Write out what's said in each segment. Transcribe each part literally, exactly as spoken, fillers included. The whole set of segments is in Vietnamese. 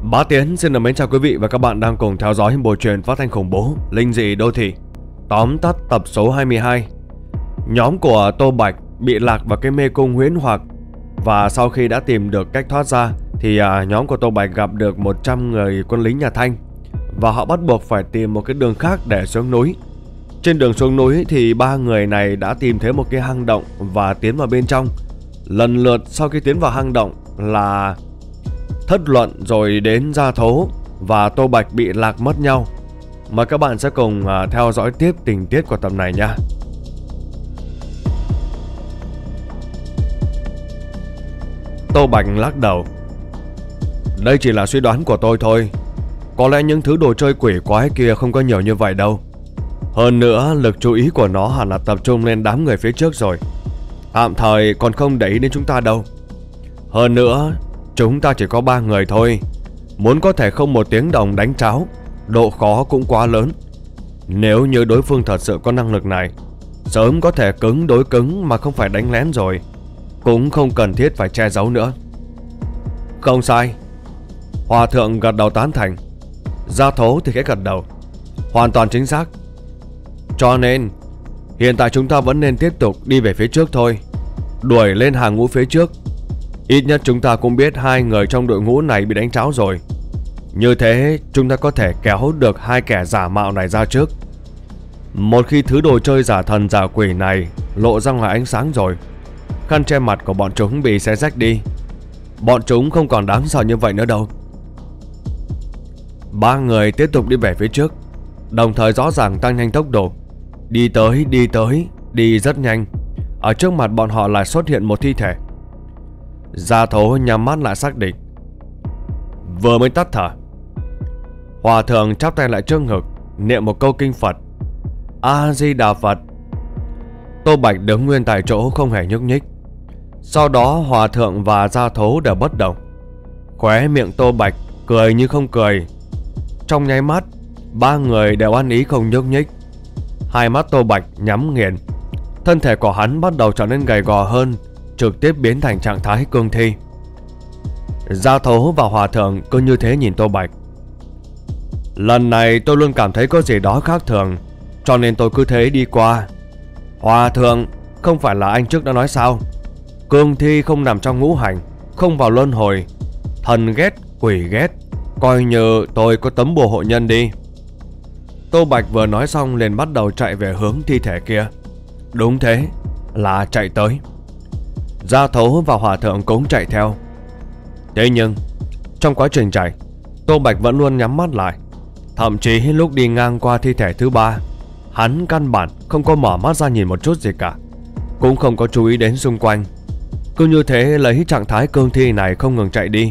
Bá Tiến xin được mến chào quý vị và các bạn đang cùng theo dõi bộ truyện phát thanh khủng bố Linh dị đô thị. Tóm tắt tập số hai mươi hai. Nhóm của Tô Bạch bị lạc vào cái mê cung huyễn hoặc, và sau khi đã tìm được cách thoát ra thì à, nhóm của Tô Bạch gặp được một trăm người quân lính nhà Thanh, và họ bắt buộc phải tìm một cái đường khác để xuống núi. Trên đường xuống núi thì ba người này đã tìm thấy một cái hang động và tiến vào bên trong. Lần lượt sau khi tiến vào hang động là Thất Luận, rồi đến Gia Thố và Tô Bạch bị lạc mất nhau. Mời các bạn sẽ cùng uh, theo dõi tiếp tình tiết của tập này nha. Tô Bạch lắc đầu. Đây chỉ là suy đoán của tôi thôi. Có lẽ những thứ đồ chơi quỷ quái kia không có nhiều như vậy đâu. Hơn nữa lực chú ý của nó hẳn là tập trung lên đám người phía trước rồi. Tạm thời còn không để ý đến chúng ta đâu. Hơn nữa chúng ta chỉ có ba người thôi. Muốn có thể không một tiếng đồng đánh tráo, độ khó cũng quá lớn. Nếu như đối phương thật sự có năng lực này, sớm có thể cứng đối cứng mà không phải đánh lén rồi. Cũng không cần thiết phải che giấu nữa. Không sai. Hòa thượng gật đầu tán thành. Gia Thố thì khẽ gật đầu. Hoàn toàn chính xác. Cho nên hiện tại chúng ta vẫn nên tiếp tục đi về phía trước thôi. Đuổi lên hàng ngũ phía trước. Ít nhất chúng ta cũng biết hai người trong đội ngũ này bị đánh tráo rồi. Như thế chúng ta có thể kéo được hai kẻ giả mạo này ra trước. Một khi thứ đồ chơi giả thần giả quỷ này lộ ra ngoài ánh sáng rồi, khăn che mặt của bọn chúng bị xé rách đi, bọn chúng không còn đáng sợ như vậy nữa đâu. Ba người tiếp tục đi về phía trước, đồng thời rõ ràng tăng nhanh tốc độ. Đi tới, đi tới, đi rất nhanh. Ở trước mặt bọn họ lại xuất hiện một thi thể. Gia Thố nhắm mắt lại xác định. Vừa mới tắt thở, Hòa thượng chắp tay lại trước ngực, niệm một câu kinh Phật. A Di Đà Phật. Tô Bạch đứng nguyên tại chỗ không hề nhúc nhích. Sau đó Hòa thượng và Gia Thố đều bất động. Khóe miệng Tô Bạch cười như không cười. Trong nháy mắt, ba người đều ăn ý không nhúc nhích. Hai mắt Tô Bạch nhắm nghiền. Thân thể của hắn bắt đầu trở nên gầy gò hơn, trực tiếp biến thành trạng thái cương thi. Gia Thố và Hòa thượng cứ như thế nhìn Tô Bạch. Lần này tôi luôn cảm thấy có gì đó khác thường, cho nên tôi cứ thế đi qua. Hòa thượng, không phải là anh trước đã nói sao? Cương thi không nằm trong ngũ hành, không vào luân hồi. Thần ghét, quỷ ghét, coi như tôi có tấm bùa hộ nhân đi. Tô Bạch vừa nói xong liền bắt đầu chạy về hướng thi thể kia. Đúng thế, là chạy tới. Gia Thố và Hòa thượng cũng chạy theo. Thế nhưng trong quá trình chạy, Tô Bạch vẫn luôn nhắm mắt lại. Thậm chí lúc đi ngang qua thi thể thứ ba, hắn căn bản không có mở mắt ra nhìn một chút gì cả, cũng không có chú ý đến xung quanh. Cứ như thế lấy trạng thái cương thi này không ngừng chạy đi.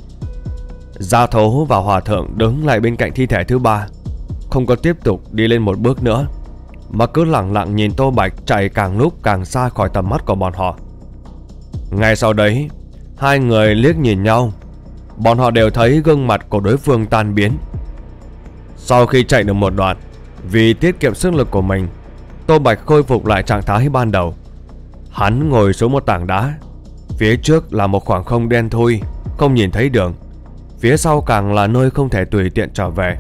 Gia Thố và Hòa thượng đứng lại bên cạnh thi thể thứ ba, không có tiếp tục đi lên một bước nữa, mà cứ lặng lặng nhìn Tô Bạch chạy càng lúc càng xa khỏi tầm mắt của bọn họ. Ngay sau đấy, hai người liếc nhìn nhau. Bọn họ đều thấy gương mặt của đối phương tan biến. Sau khi chạy được một đoạn, vì tiết kiệm sức lực của mình, Tô Bạch khôi phục lại trạng thái ban đầu. Hắn ngồi xuống một tảng đá. Phía trước là một khoảng không đen thui, không nhìn thấy đường. Phía sau càng là nơi không thể tùy tiện trở về.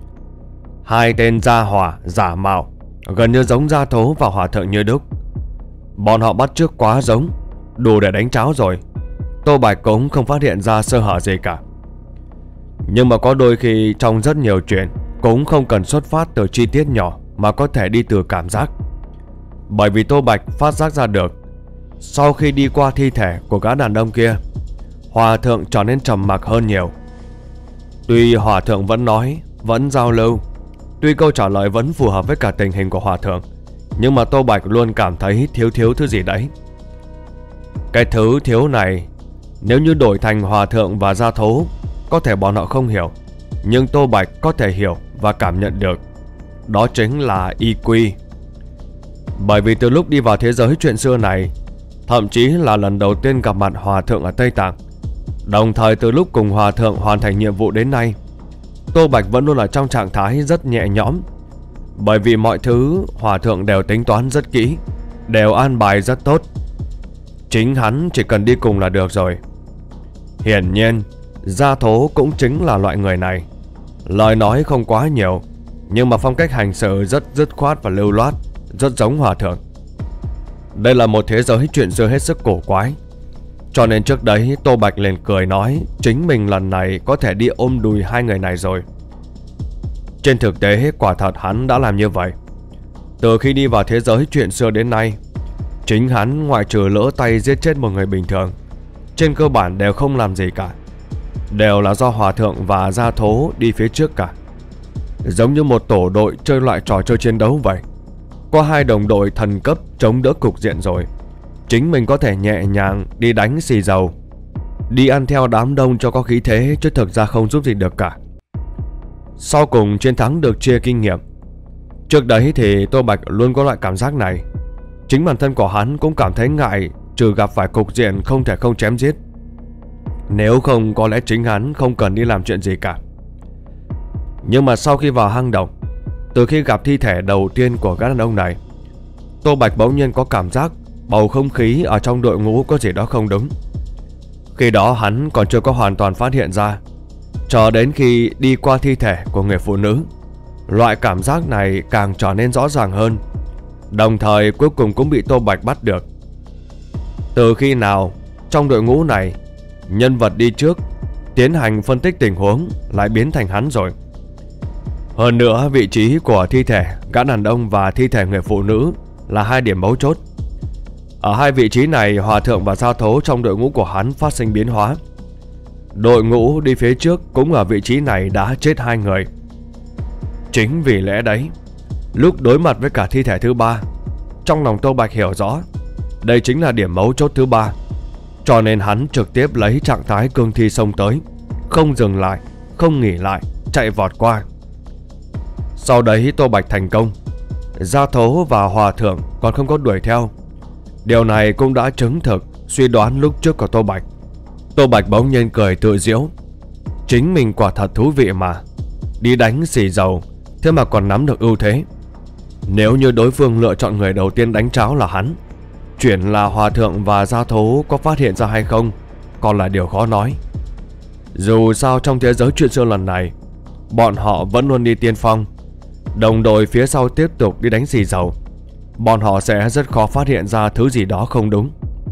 Hai tên gia hỏa giả mạo gần như giống Gia Thố và Hòa thượng như đúc. Bọn họ bắt chước quá giống, đủ để đánh tráo rồi. Tô Bạch cũng không phát hiện ra sơ hở gì cả. Nhưng mà có đôi khi trong rất nhiều chuyện cũng không cần xuất phát từ chi tiết nhỏ, mà có thể đi từ cảm giác. Bởi vì Tô Bạch phát giác ra được, sau khi đi qua thi thể của gã đàn ông kia, Hòa thượng trở nên trầm mặc hơn nhiều. Tuy Hòa thượng vẫn nói, vẫn giao lưu, tuy câu trả lời vẫn phù hợp với cả tình hình của Hòa thượng, nhưng mà Tô Bạch luôn cảm thấy thiếu thiếu thứ gì đấy. Cái thứ thiếu này, nếu như đổi thành Hòa thượng và Gia Thố, có thể bọn họ không hiểu, nhưng Tô Bạch có thể hiểu và cảm nhận được. Đó chính là i quy. Bởi vì từ lúc đi vào thế giới chuyện xưa này, thậm chí là lần đầu tiên gặp mặt Hòa thượng ở Tây Tạng, đồng thời từ lúc cùng Hòa thượng hoàn thành nhiệm vụ đến nay, Tô Bạch vẫn luôn ở trong trạng thái rất nhẹ nhõm. Bởi vì mọi thứ Hòa thượng đều tính toán rất kỹ, đều an bài rất tốt. Chính hắn chỉ cần đi cùng là được rồi. Hiển nhiên Gia Thố cũng chính là loại người này. Lời nói không quá nhiều, nhưng mà phong cách hành xử rất dứt khoát và lưu loát, rất giống hòa thượng. Đây là một thế giới chuyện xưa hết sức cổ quái. Cho nên trước đấy Tô Bạch liền cười nói chính mình lần này có thể đi ôm đùi hai người này rồi. Trên thực tế quả thật hắn đã làm như vậy. Từ khi đi vào thế giới chuyện xưa đến nay, chính hắn ngoại trừ lỡ tay giết chết một người bình thường, trên cơ bản đều không làm gì cả. Đều là do hòa thượng và Gia Thố đi phía trước cả. Giống như một tổ đội chơi loại trò chơi chiến đấu vậy. Có hai đồng đội thần cấp chống đỡ cục diện rồi, chính mình có thể nhẹ nhàng đi đánh xì dầu, đi ăn theo đám đông cho có khí thế, chứ thực ra không giúp gì được cả. Sau cùng chiến thắng được chia kinh nghiệm. Trước đấy thì Tô Bạch luôn có loại cảm giác này. Chính bản thân của hắn cũng cảm thấy ngại, trừ gặp phải cục diện không thể không chém giết. Nếu không có lẽ chính hắn không cần đi làm chuyện gì cả. Nhưng mà sau khi vào hang động, từ khi gặp thi thể đầu tiên của gã đàn ông này, Tô Bạch bỗng nhiên có cảm giác bầu không khí ở trong đội ngũ có gì đó không đúng. Khi đó hắn còn chưa có hoàn toàn phát hiện ra, cho đến khi đi qua thi thể của người phụ nữ, loại cảm giác này càng trở nên rõ ràng hơn. Đồng thời cuối cùng cũng bị Tô Bạch bắt được. Từ khi nào trong đội ngũ này, nhân vật đi trước tiến hành phân tích tình huống lại biến thành hắn rồi. Hơn nữa vị trí của thi thể gã đàn ông và thi thể người phụ nữ là hai điểm mấu chốt. Ở hai vị trí này, hòa thượng và Gia Thố trong đội ngũ của hắn phát sinh biến hóa. Đội ngũ đi phía trước cũng ở vị trí này đã chết hai người. Chính vì lẽ đấy, lúc đối mặt với cả thi thể thứ ba, trong lòng Tô Bạch hiểu rõ đây chính là điểm mấu chốt thứ ba. Cho nên hắn trực tiếp lấy trạng thái cương thi xông tới, không dừng lại, không nghỉ lại, chạy vọt qua. Sau đấy Tô Bạch thành công. Gia Thố và hòa thượng còn không có đuổi theo. Điều này cũng đã chứng thực suy đoán lúc trước của Tô Bạch. Tô Bạch bỗng nhiên cười tự giễu. Chính mình quả thật thú vị mà. Đi đánh xì dầu, thế mà còn nắm được ưu thế. Nếu như đối phương lựa chọn người đầu tiên đánh tráo là hắn, chuyện là hòa thượng và Gia Thố có phát hiện ra hay không còn là điều khó nói. Dù sao trong thế giới chuyện xưa lần này, bọn họ vẫn luôn đi tiên phong. Đồng đội phía sau tiếp tục đi đánh xì dầu, bọn họ sẽ rất khó phát hiện ra thứ gì đó không đúng.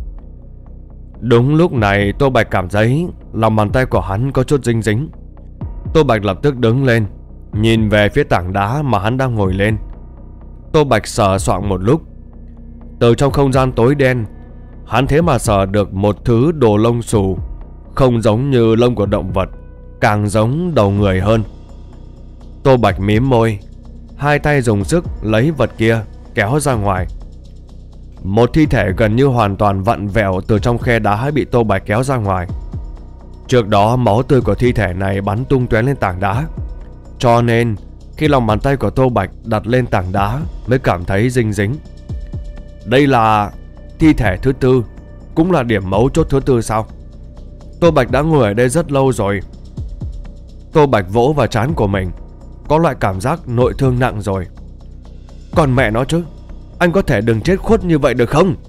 Đúng lúc này Tô Bạch cảm thấy lòng bàn tay của hắn có chút dính dính. Tô Bạch lập tức đứng lên, nhìn về phía tảng đá mà hắn đang ngồi lên. Tô Bạch sờ soạng một lúc. Từ trong không gian tối đen, hắn thế mà sờ được một thứ đồ lông xù, không giống như lông của động vật, càng giống đầu người hơn. Tô Bạch mím môi, hai tay dùng sức lấy vật kia kéo ra ngoài. Một thi thể gần như hoàn toàn vặn vẹo từ trong khe đá bị Tô Bạch kéo ra ngoài. Trước đó máu tươi của thi thể này bắn tung tóe lên tảng đá, cho nên khi lòng bàn tay của Tô Bạch đặt lên tảng đá mới cảm thấy dính dính. Đây là thi thể thứ tư, cũng là điểm mấu chốt thứ tư sao? Tô Bạch đã ngồi ở đây rất lâu rồi. Tô Bạch vỗ vào trán của mình, có loại cảm giác nội thương nặng rồi. Còn mẹ nó chứ, anh có thể đừng chết khuất như vậy được không?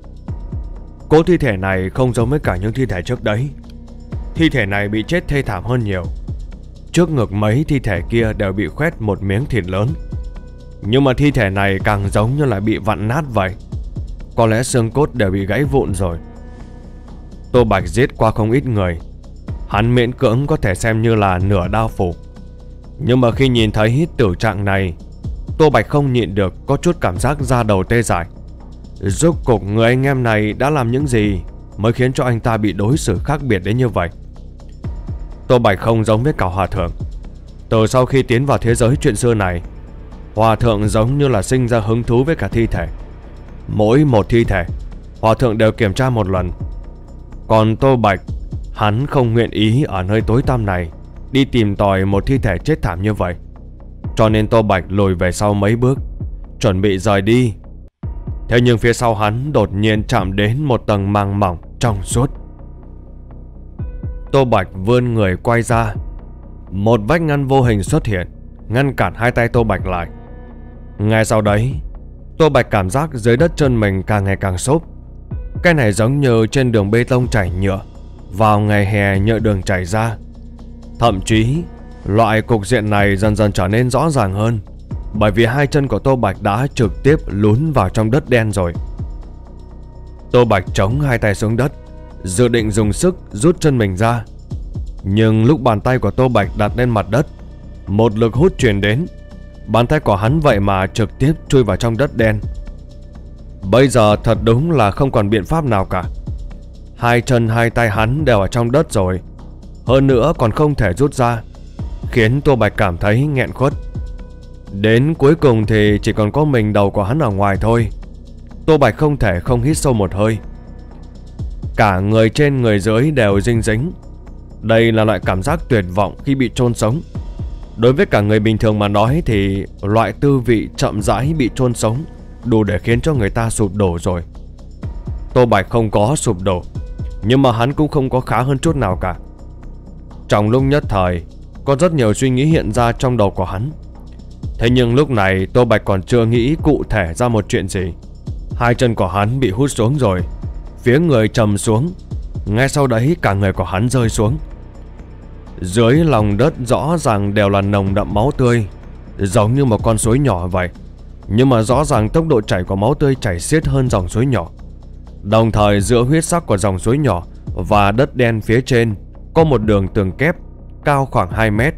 Cố thi thể này không giống với cả những thi thể trước đấy. Thi thể này bị chết thê thảm hơn nhiều. Trước ngực mấy thi thể kia đều bị khoét một miếng thịt lớn, nhưng mà thi thể này càng giống như là bị vặn nát vậy. Có lẽ xương cốt đều bị gãy vụn rồi. Tô Bạch giết qua không ít người, hắn miễn cưỡng có thể xem như là nửa đao phủ. Nhưng mà khi nhìn thấy hít tử trạng này, Tô Bạch không nhịn được có chút cảm giác da đầu tê dại. Rốt cuộc người anh em này đã làm những gì mới khiến cho anh ta bị đối xử khác biệt đến như vậy? Tô Bạch không giống với cả hòa thượng. Từ sau khi tiến vào thế giới chuyện xưa này, hòa thượng giống như là sinh ra hứng thú với cả thi thể. Mỗi một thi thể, hòa thượng đều kiểm tra một lần. Còn Tô Bạch, hắn không nguyện ý ở nơi tối tăm này đi tìm tòi một thi thể chết thảm như vậy. Cho nên Tô Bạch lùi về sau mấy bước, chuẩn bị rời đi. Thế nhưng phía sau hắn đột nhiên chạm đến một tầng màng mỏng trong suốt. Tô Bạch vươn người quay ra, một vách ngăn vô hình xuất hiện, ngăn cản hai tay Tô Bạch lại. Ngay sau đấy, Tô Bạch cảm giác dưới đất chân mình càng ngày càng xốp. Cái này giống như trên đường bê tông chảy nhựa, vào ngày hè nhựa đường chảy ra. Thậm chí loại cục diện này dần dần trở nên rõ ràng hơn, bởi vì hai chân của Tô Bạch đã trực tiếp lún vào trong đất đen rồi. Tô Bạch chống hai tay xuống đất, dự định dùng sức rút chân mình ra. Nhưng lúc bàn tay của Tô Bạch đặt lên mặt đất, một lực hút truyền đến. Bàn tay của hắn vậy mà trực tiếp chui vào trong đất đen. Bây giờ thật đúng là không còn biện pháp nào cả. Hai chân hai tay hắn đều ở trong đất rồi, hơn nữa còn không thể rút ra, khiến Tô Bạch cảm thấy nghẹn khuất. Đến cuối cùng thì chỉ còn có mình đầu của hắn ở ngoài thôi. Tô Bạch không thể không hít sâu một hơi. Cả người trên người dưới đều dinh dính. Đây là loại cảm giác tuyệt vọng khi bị chôn sống. Đối với cả người bình thường mà nói thì loại tư vị chậm rãi bị chôn sống đủ để khiến cho người ta sụp đổ rồi. Tô Bạch không có sụp đổ, nhưng mà hắn cũng không có khá hơn chút nào cả. Trong lúc nhất thời, có rất nhiều suy nghĩ hiện ra trong đầu của hắn. Thế nhưng lúc này Tô Bạch còn chưa nghĩ cụ thể ra một chuyện gì. Hai chân của hắn bị hút xuống rồi, phía người trầm xuống. Ngay sau đấy cả người của hắn rơi xuống. Dưới lòng đất rõ ràng đều là nồng đậm máu tươi, giống như một con suối nhỏ vậy. Nhưng mà rõ ràng tốc độ chảy của máu tươi chảy xiết hơn dòng suối nhỏ. Đồng thời giữa huyết sắc của dòng suối nhỏ và đất đen phía trên có một đường tường kép cao khoảng hai mét.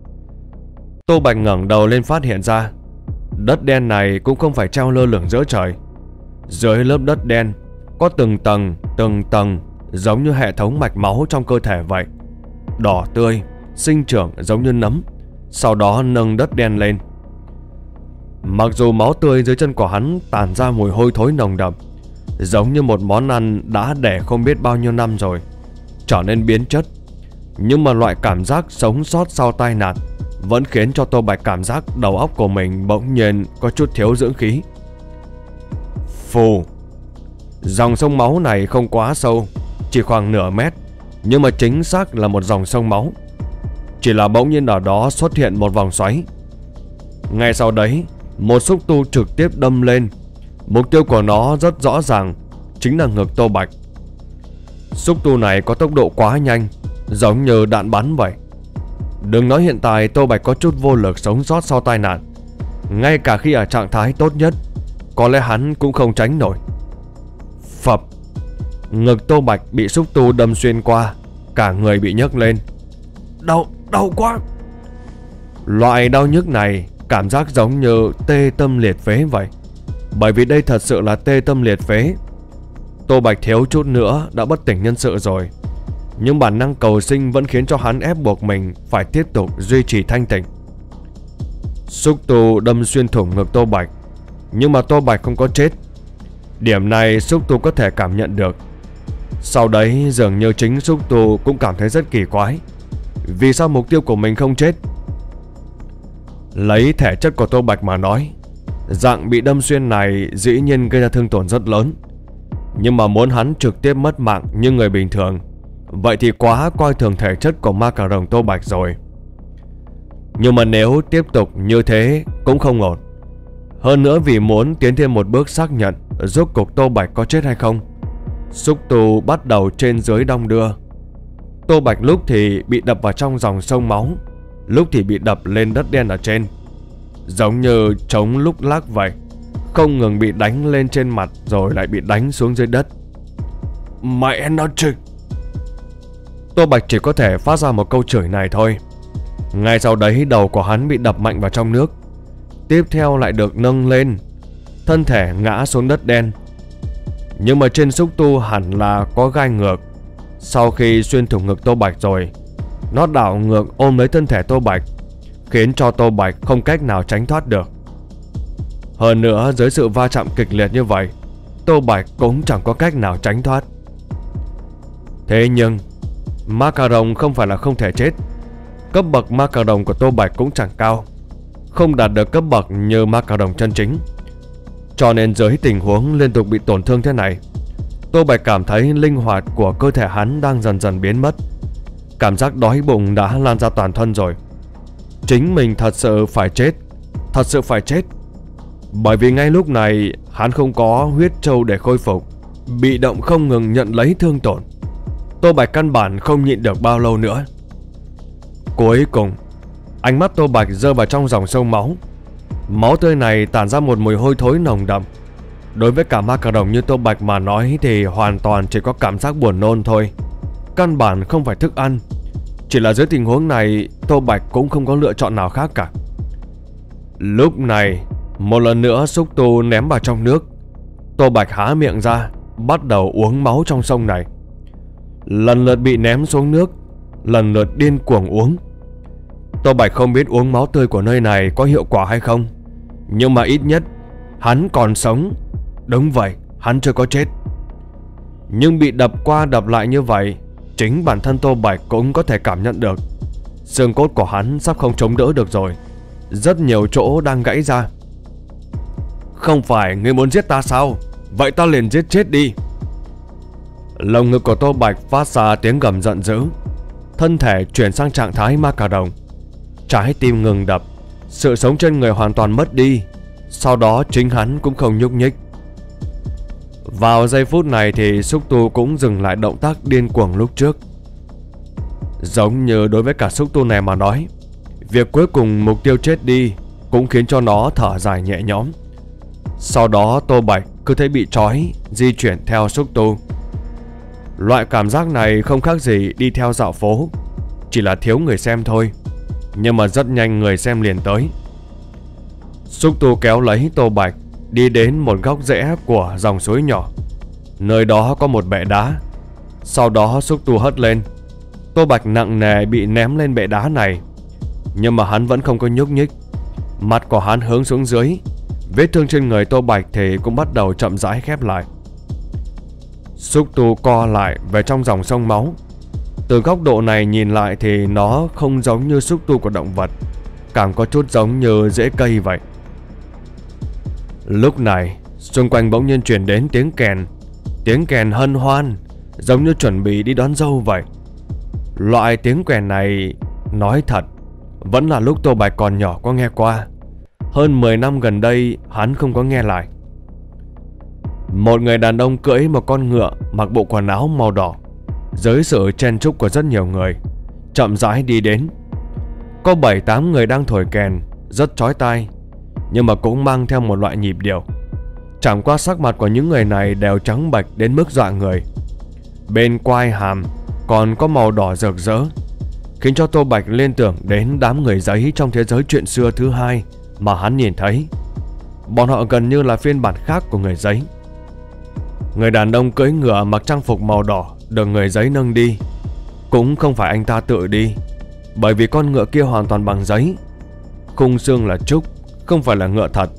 Tô Bạch ngẩng đầu lên phát hiện ra đất đen này cũng không phải treo lơ lửng giữa trời. Dưới lớp đất đen có từng tầng từng tầng, giống như hệ thống mạch máu trong cơ thể vậy, đỏ tươi, sinh trưởng giống như nấm, sau đó nâng đất đen lên. Mặc dù máu tươi dưới chân của hắn tản ra mùi hôi thối nồng đậm, giống như một món ăn đã để không biết bao nhiêu năm rồi, trở nên biến chất, nhưng mà loại cảm giác sống sót sau tai nạn vẫn khiến cho Tô Bạch cảm giác đầu óc của mình bỗng nhiên có chút thiếu dưỡng khí. Phù. Dòng sông máu này không quá sâu, chỉ khoảng nửa mét, nhưng mà chính xác là một dòng sông máu. Chỉ là bỗng nhiên ở đó xuất hiện một vòng xoáy. Ngay sau đấy, một xúc tu trực tiếp đâm lên. Mục tiêu của nó rất rõ ràng, chính là ngực Tô Bạch. Xúc tu này có tốc độ quá nhanh, giống như đạn bắn vậy. Đừng nói hiện tại Tô Bạch có chút vô lực sống sót sau tai nạn, ngay cả khi ở trạng thái tốt nhất, có lẽ hắn cũng không tránh nổi. Phập. Ngực Tô Bạch bị xúc tu đâm xuyên qua, cả người bị nhấc lên. Đau, đau quá. Loại đau nhức này cảm giác giống như tê tâm liệt phế vậy, bởi vì đây thật sự là tê tâm liệt phế. Tô Bạch thiếu chút nữa đã bất tỉnh nhân sự rồi, nhưng bản năng cầu sinh vẫn khiến cho hắn ép buộc mình phải tiếp tục duy trì thanh tỉnh. Xúc tu đâm xuyên thủng ngực Tô Bạch, nhưng mà Tô Bạch không có chết. Điểm này xúc tu có thể cảm nhận được. Sau đấy dường như chính xúc tu cũng cảm thấy rất kỳ quái, vì sao mục tiêu của mình không chết. Lấy thể chất của Tô Bạch mà nói, dạng bị đâm xuyên này dĩ nhiên gây ra thương tổn rất lớn, nhưng mà muốn hắn trực tiếp mất mạng như người bình thường, vậy thì quá coi thường thể chất của ma cà rồng Tô Bạch rồi. Nhưng mà nếu tiếp tục như thế cũng không ổn. Hơn nữa vì muốn tiến thêm một bước xác nhận rốt cuộc Tô Bạch có chết hay không, xúc tu bắt đầu trên dưới đong đưa. Tô Bạch lúc thì bị đập vào trong dòng sông máu, lúc thì bị đập lên đất đen ở trên, giống như trống lúc lắc vậy, không ngừng bị đánh lên trên mặt rồi lại bị đánh xuống dưới đất. Mẹ nó chứ. Tô Bạch chỉ có thể phát ra một câu chửi này thôi. Ngay sau đấy đầu của hắn bị đập mạnh vào trong nước, tiếp theo lại được nâng lên, thân thể ngã xuống đất đen. Nhưng mà trên xúc tu hẳn là có gai ngược. Sau khi xuyên thủng ngực Tô Bạch rồi, nó đảo ngược ôm lấy thân thể Tô Bạch, khiến cho Tô Bạch không cách nào tránh thoát được. Hơn nữa dưới sự va chạm kịch liệt như vậy, Tô Bạch cũng chẳng có cách nào tránh thoát. Thế nhưng ma cà rồng không phải là không thể chết. Cấp bậc ma cà rồng của Tô Bạch cũng chẳng cao, không đạt được cấp bậc như ma cà rồng chân chính. Cho nên dưới tình huống liên tục bị tổn thương thế này, Tô Bạch cảm thấy linh hoạt của cơ thể hắn đang dần dần biến mất. Cảm giác đói bụng đã lan ra toàn thân rồi. Chính mình thật sự phải chết, thật sự phải chết. Bởi vì ngay lúc này hắn không có huyết châu để khôi phục, bị động không ngừng nhận lấy thương tổn. Tô Bạch căn bản không nhịn được bao lâu nữa. Cuối cùng, ánh mắt Tô Bạch rơi vào trong dòng sông máu. Máu tươi này tản ra một mùi hôi thối nồng đậm. Đối với cả ma cà rồng như Tô Bạch mà nói thì hoàn toàn chỉ có cảm giác buồn nôn thôi, căn bản không phải thức ăn. Chỉ là dưới tình huống này, Tô Bạch cũng không có lựa chọn nào khác cả. Lúc này, một lần nữa xúc tu ném vào trong nước. Tô Bạch há miệng ra, bắt đầu uống máu trong sông này. Lần lượt bị ném xuống nước, lần lượt điên cuồng uống. Tô Bạch không biết uống máu tươi của nơi này có hiệu quả hay không, nhưng mà ít nhất hắn còn sống. Đúng vậy, hắn chưa có chết. Nhưng bị đập qua đập lại như vậy, chính bản thân Tô Bạch cũng có thể cảm nhận được xương cốt của hắn sắp không chống đỡ được rồi. Rất nhiều chỗ đang gãy ra. Không phải ngươi muốn giết ta sao? Vậy ta liền giết chết đi. Lồng ngực của Tô Bạch phát ra tiếng gầm giận dữ. Thân thể chuyển sang trạng thái ma cà rồng. Trái tim ngừng đập, sự sống trên người hoàn toàn mất đi. Sau đó chính hắn cũng không nhúc nhích. Vào giây phút này thì xúc tu cũng dừng lại động tác điên cuồng lúc trước. Giống như đối với cả xúc tu này mà nói, việc cuối cùng mục tiêu chết đi cũng khiến cho nó thở dài nhẹ nhõm. Sau đó Tô Bạch cứ thấy bị trói, di chuyển theo xúc tu. Loại cảm giác này không khác gì đi theo dạo phố, chỉ là thiếu người xem thôi. Nhưng mà rất nhanh người xem liền tới. Xúc tu kéo lấy Tô Bạch đi đến một góc rẽ của dòng suối nhỏ. Nơi đó có một bệ đá. Sau đó xúc tu hất lên. Tô Bạch nặng nề bị ném lên bệ đá này, nhưng mà hắn vẫn không có nhúc nhích. Mặt của hắn hướng xuống dưới. Vết thương trên người Tô Bạch thì cũng bắt đầu chậm rãi khép lại. Xúc tu co lại về trong dòng sông máu. Từ góc độ này nhìn lại thì nó không giống như xúc tu của động vật, càng có chút giống như rễ cây vậy. Lúc này xung quanh bỗng nhiên truyền đến tiếng kèn. Tiếng kèn hân hoan, giống như chuẩn bị đi đón dâu vậy. Loại tiếng kèn này, nói thật, vẫn là lúc Tô Bạch còn nhỏ có nghe qua. Hơn mười năm gần đây hắn không có nghe lại. Một người đàn ông cưỡi một con ngựa, mặc bộ quần áo màu đỏ, dưới sự chen chúc của rất nhiều người, chậm rãi đi đến. Có bảy tám người đang thổi kèn, rất chói tai, nhưng mà cũng mang theo một loại nhịp điệu. Chẳng qua sắc mặt của những người này đều trắng bệch đến mức dọa người. Bên quai hàm còn có màu đỏ rực rỡ, khiến cho Tô Bạch liên tưởng đến đám người giấy trong thế giới chuyện xưa thứ hai mà hắn nhìn thấy. Bọn họ gần như là phiên bản khác của người giấy. Người đàn ông cưỡi ngựa mặc trang phục màu đỏ được người giấy nâng đi. Cũng không phải anh ta tự đi, bởi vì con ngựa kia hoàn toàn bằng giấy. Khung xương là trúc, không phải là ngựa thật.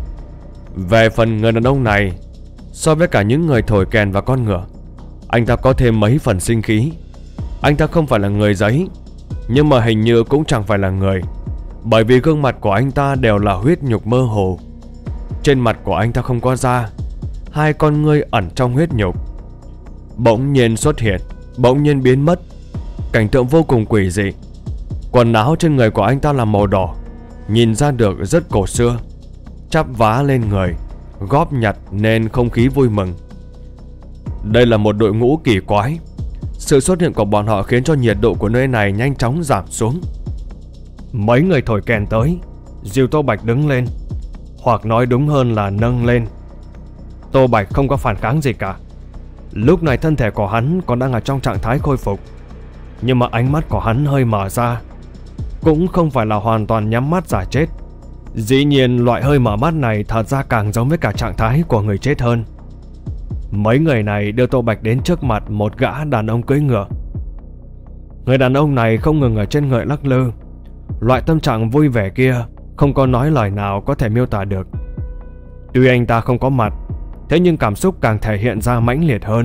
Về phần người đàn ông này, so với cả những người thổi kèn và con ngựa, anh ta có thêm mấy phần sinh khí. Anh ta không phải là người giấy, nhưng mà hình như cũng chẳng phải là người, bởi vì gương mặt của anh ta đều là huyết nhục mơ hồ. Trên mặt của anh ta không có da, hai con ngươi ẩn trong huyết nhục. Bỗng nhiên xuất hiện, bỗng nhiên biến mất. Cảnh tượng vô cùng quỷ dị. Quần áo trên người của anh ta là màu đỏ, nhìn ra được rất cổ xưa, chắp vá lên người, góp nhặt nên không khí vui mừng. Đây là một đội ngũ kỳ quái. Sự xuất hiện của bọn họ khiến cho nhiệt độ của nơi này nhanh chóng giảm xuống. Mấy người thổi kèn tới, dìu Tô Bạch đứng lên, hoặc nói đúng hơn là nâng lên. Tô Bạch không có phản kháng gì cả. Lúc này thân thể của hắn còn đang ở trong trạng thái khôi phục, nhưng mà ánh mắt của hắn hơi mở ra, cũng không phải là hoàn toàn nhắm mắt giả chết. Dĩ nhiên loại hơi mở mắt này thật ra càng giống với cả trạng thái của người chết hơn. Mấy người này đưa Tô Bạch đến trước mặt một gã đàn ông cưỡi ngựa. Người đàn ông này không ngừng ở trên ngựa lắc lư. Loại tâm trạng vui vẻ kia không có nói lời nào có thể miêu tả được. Tuy anh ta không có mặt, thế nhưng cảm xúc càng thể hiện ra mãnh liệt hơn.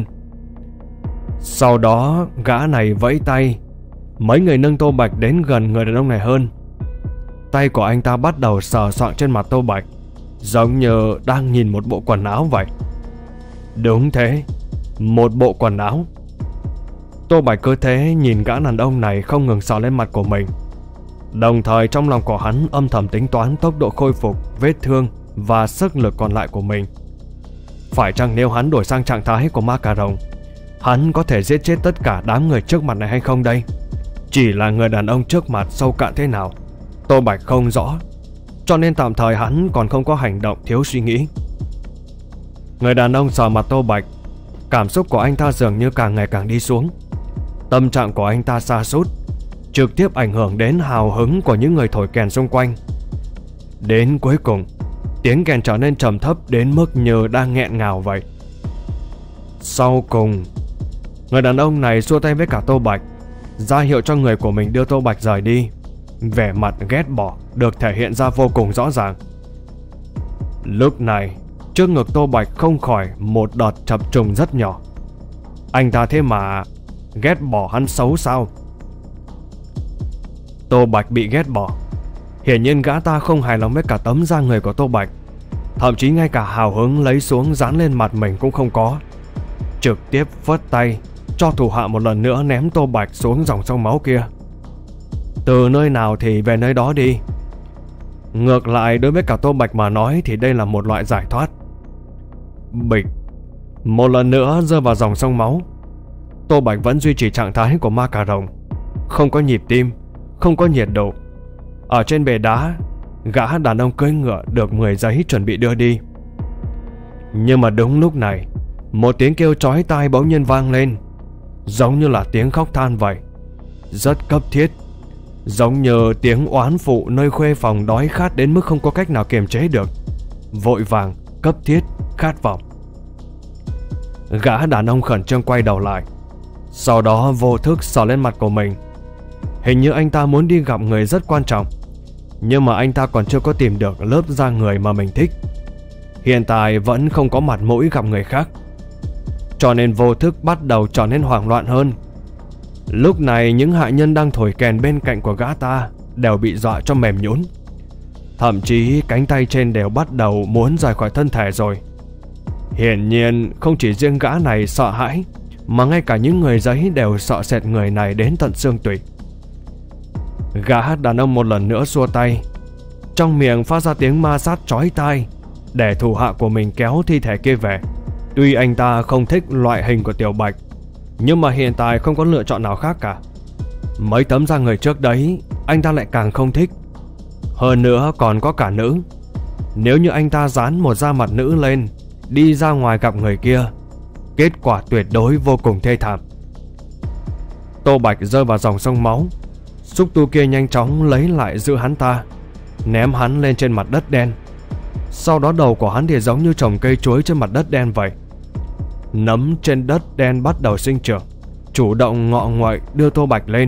Sau đó gã này vẫy tay. Mấy người nâng Tô Bạch đến gần người đàn ông này hơn. Tay của anh ta bắt đầu sờ soạng trên mặt Tô Bạch, giống như đang nhìn một bộ quần áo vậy. Đúng thế, một bộ quần áo. Tô Bạch cứ thế nhìn gã đàn ông này không ngừng sờ lên mặt của mình, đồng thời trong lòng của hắn âm thầm tính toán tốc độ khôi phục, vết thương và sức lực còn lại của mình. Phải chăng nếu hắn đổi sang trạng thái của ma cà rồng, hắn có thể giết chết tất cả đám người trước mặt này hay không đây? Chỉ là người đàn ông trước mặt sâu cạn thế nào, Tô Bạch không rõ, cho nên tạm thời hắn còn không có hành động thiếu suy nghĩ. Người đàn ông sờ mặt Tô Bạch. Cảm xúc của anh ta dường như càng ngày càng đi xuống. Tâm trạng của anh ta sa sút, trực tiếp ảnh hưởng đến hào hứng của những người thổi kèn xung quanh. Đến cuối cùng, tiếng kèn trở nên trầm thấp đến mức như đang nghẹn ngào vậy. Sau cùng, người đàn ông này xua tay với cả Tô Bạch, ra hiệu cho người của mình đưa Tô Bạch rời đi. Vẻ mặt ghét bỏ được thể hiện ra vô cùng rõ ràng. Lúc này, trước ngực Tô Bạch không khỏi một đợt chập trùng rất nhỏ. Anh ta thế mà ghét bỏ hắn xấu sao? Tô Bạch bị ghét bỏ. Hiển nhiên gã ta không hài lòng với cả tấm da người của Tô Bạch, thậm chí ngay cả hào hứng lấy xuống dán lên mặt mình cũng không có. Trực tiếp vất tay cho thủ hạ một lần nữa ném Tô Bạch xuống dòng sông máu kia. Từ nơi nào thì về nơi đó đi. Ngược lại, đối với cả Tô Bạch mà nói thì đây là một loại giải thoát. Bịch, một lần nữa rơi vào dòng sông máu. Tô Bạch vẫn duy trì trạng thái của ma cà rồng, không có nhịp tim, không có nhiệt độ. Ở trên bề đá, gã đàn ông cưỡi ngựa được mười giấy chuẩn bị đưa đi. Nhưng mà đúng lúc này, một tiếng kêu chói tai bỗng nhiên vang lên, giống như là tiếng khóc than vậy, rất cấp thiết, giống như tiếng oán phụ nơi khuê phòng đói khát đến mức không có cách nào kiềm chế được, vội vàng, cấp thiết, khát vọng. Gã đàn ông khẩn trương quay đầu lại, sau đó vô thức sờ lên mặt của mình. Hình như anh ta muốn đi gặp người rất quan trọng, nhưng mà anh ta còn chưa có tìm được lớp da người mà mình thích. Hiện tại vẫn không có mặt mũi gặp người khác, cho nên vô thức bắt đầu trở nên hoảng loạn hơn. Lúc này những hạ nhân đang thổi kèn bên cạnh của gã ta đều bị dọa cho mềm nhũn, thậm chí cánh tay trên đều bắt đầu muốn rời khỏi thân thể rồi. Hiển nhiên không chỉ riêng gã này sợ hãi, mà ngay cả những người giấy đều sợ sệt người này đến tận xương tủy. Gã đàn ông một lần nữa xua tay, trong miệng phát ra tiếng ma sát chói tai để thủ hạ của mình kéo thi thể kia về. Tuy anh ta không thích loại hình của Tiểu Bạch, nhưng mà hiện tại không có lựa chọn nào khác cả. Mấy tấm da người trước đấy anh ta lại càng không thích. Hơn nữa còn có cả nữ. Nếu như anh ta dán một da mặt nữ lên, đi ra ngoài gặp người kia, kết quả tuyệt đối vô cùng thê thảm. Tô Bạch rơi vào dòng sông máu. Xúc tu kia nhanh chóng lấy lại giữ hắn ta, ném hắn lên trên mặt đất đen. Sau đó đầu của hắn thì giống như trồng cây chuối trên mặt đất đen vậy. Nấm trên đất đen bắt đầu sinh trưởng, chủ động ngọ nguậy đưa Tô Bạch lên.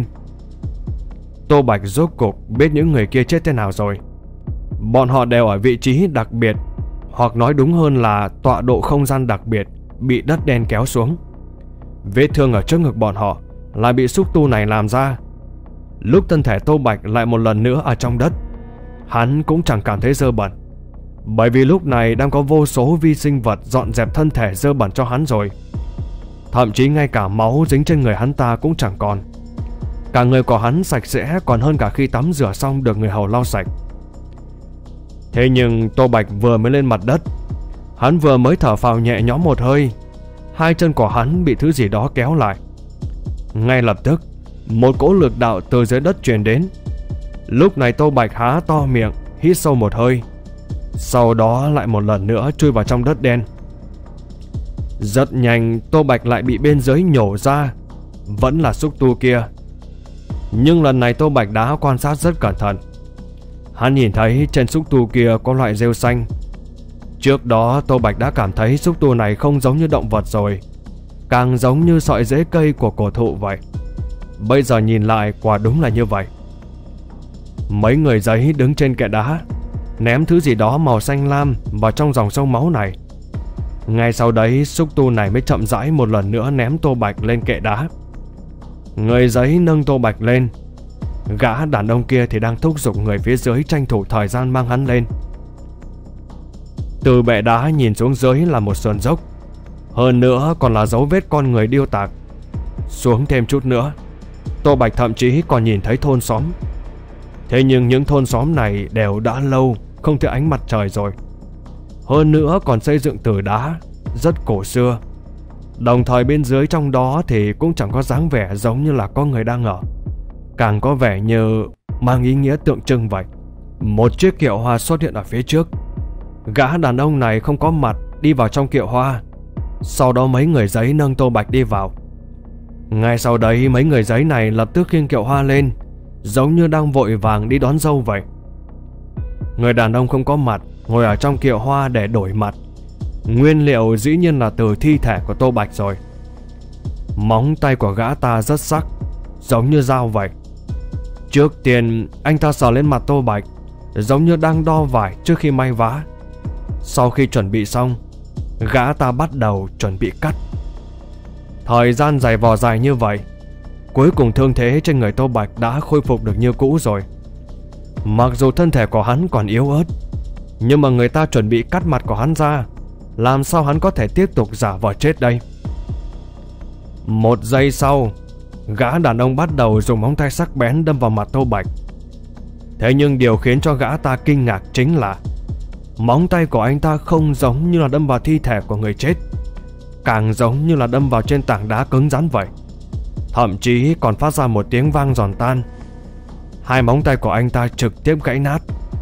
Tô Bạch rốt cục biết những người kia chết thế nào rồi. Bọn họ đều ở vị trí đặc biệt, hoặc nói đúng hơn là tọa độ không gian đặc biệt, bị đất đen kéo xuống. Vết thương ở trước ngực bọn họ lại bị xúc tu này làm ra. Lúc thân thể Tô Bạch lại một lần nữa ở trong đất, hắn cũng chẳng cảm thấy dơ bẩn, bởi vì lúc này đang có vô số vi sinh vật dọn dẹp thân thể dơ bẩn cho hắn rồi. Thậm chí ngay cả máu dính trên người hắn ta cũng chẳng còn. Cả người của hắn sạch sẽ còn hơn cả khi tắm rửa xong được người hầu lau sạch. Thế nhưng Tô Bạch vừa mới lên mặt đất, hắn vừa mới thở phào nhẹ nhõm một hơi, hai chân của hắn bị thứ gì đó kéo lại. Ngay lập tức một cỗ lực đạo từ dưới đất truyền đến. Lúc này Tô Bạch há to miệng, hít sâu một hơi, sau đó lại một lần nữa chui vào trong đất đen. Rất nhanh Tô Bạch lại bị bên dưới nhổ ra, vẫn là xúc tu kia. Nhưng lần này Tô Bạch đã quan sát rất cẩn thận. Hắn nhìn thấy trên xúc tu kia có loại rêu xanh. Trước đó Tô Bạch đã cảm thấy xúc tu này không giống như động vật rồi, càng giống như sợi rễ cây của cổ thụ vậy. Bây giờ nhìn lại quả đúng là như vậy. Mấy người giấy đứng trên kệ đá, ném thứ gì đó màu xanh lam vào trong dòng sông máu này. Ngay sau đấy xúc tu này mới chậm rãi một lần nữa ném Tô Bạch lên kệ đá. Người giấy nâng Tô Bạch lên. Gã đàn ông kia thì đang thúc giục người phía dưới tranh thủ thời gian mang hắn lên. Từ bệ đá nhìn xuống dưới là một sườn dốc, hơn nữa còn là dấu vết con người điêu tạc. Xuống thêm chút nữa, Tô Bạch thậm chí còn nhìn thấy thôn xóm. Thế nhưng những thôn xóm này đều đã lâu không thấy ánh mặt trời rồi, hơn nữa còn xây dựng từ đá, rất cổ xưa. Đồng thời bên dưới trong đó thì cũng chẳng có dáng vẻ giống như là có người đang ở, càng có vẻ như mang ý nghĩa tượng trưng vậy. Một chiếc kiệu hoa xuất hiện ở phía trước. Gã đàn ông này không có mặt đi vào trong kiệu hoa. Sau đó mấy người giấy nâng Tô Bạch đi vào. Ngay sau đấy mấy người giấy này lập tức khiêng kiệu hoa lên, giống như đang vội vàng đi đón dâu vậy. Người đàn ông không có mặt ngồi ở trong kiệu hoa để đổi mặt. Nguyên liệu dĩ nhiên là từ thi thể của Tô Bạch rồi. Móng tay của gã ta rất sắc, giống như dao vậy. Trước tiên anh ta sờ lên mặt Tô Bạch, giống như đang đo vải trước khi may vá. Sau khi chuẩn bị xong, gã ta bắt đầu chuẩn bị cắt. Thời gian giày vò dài như vậy, cuối cùng thương thế trên người Tô Bạch đã khôi phục được như cũ rồi. Mặc dù thân thể của hắn còn yếu ớt, nhưng mà người ta chuẩn bị cắt mặt của hắn ra, làm sao hắn có thể tiếp tục giả vờ chết đây? Một giây sau, gã đàn ông bắt đầu dùng móng tay sắc bén đâm vào mặt Tô Bạch. Thế nhưng điều khiến cho gã ta kinh ngạc chính là móng tay của anh ta không giống như là đâm vào thi thể của người chết, càng giống như là đâm vào trên tảng đá cứng rắn vậy. Thậm chí còn phát ra một tiếng vang giòn tan. Hai móng tay của anh ta trực tiếp gãy nát.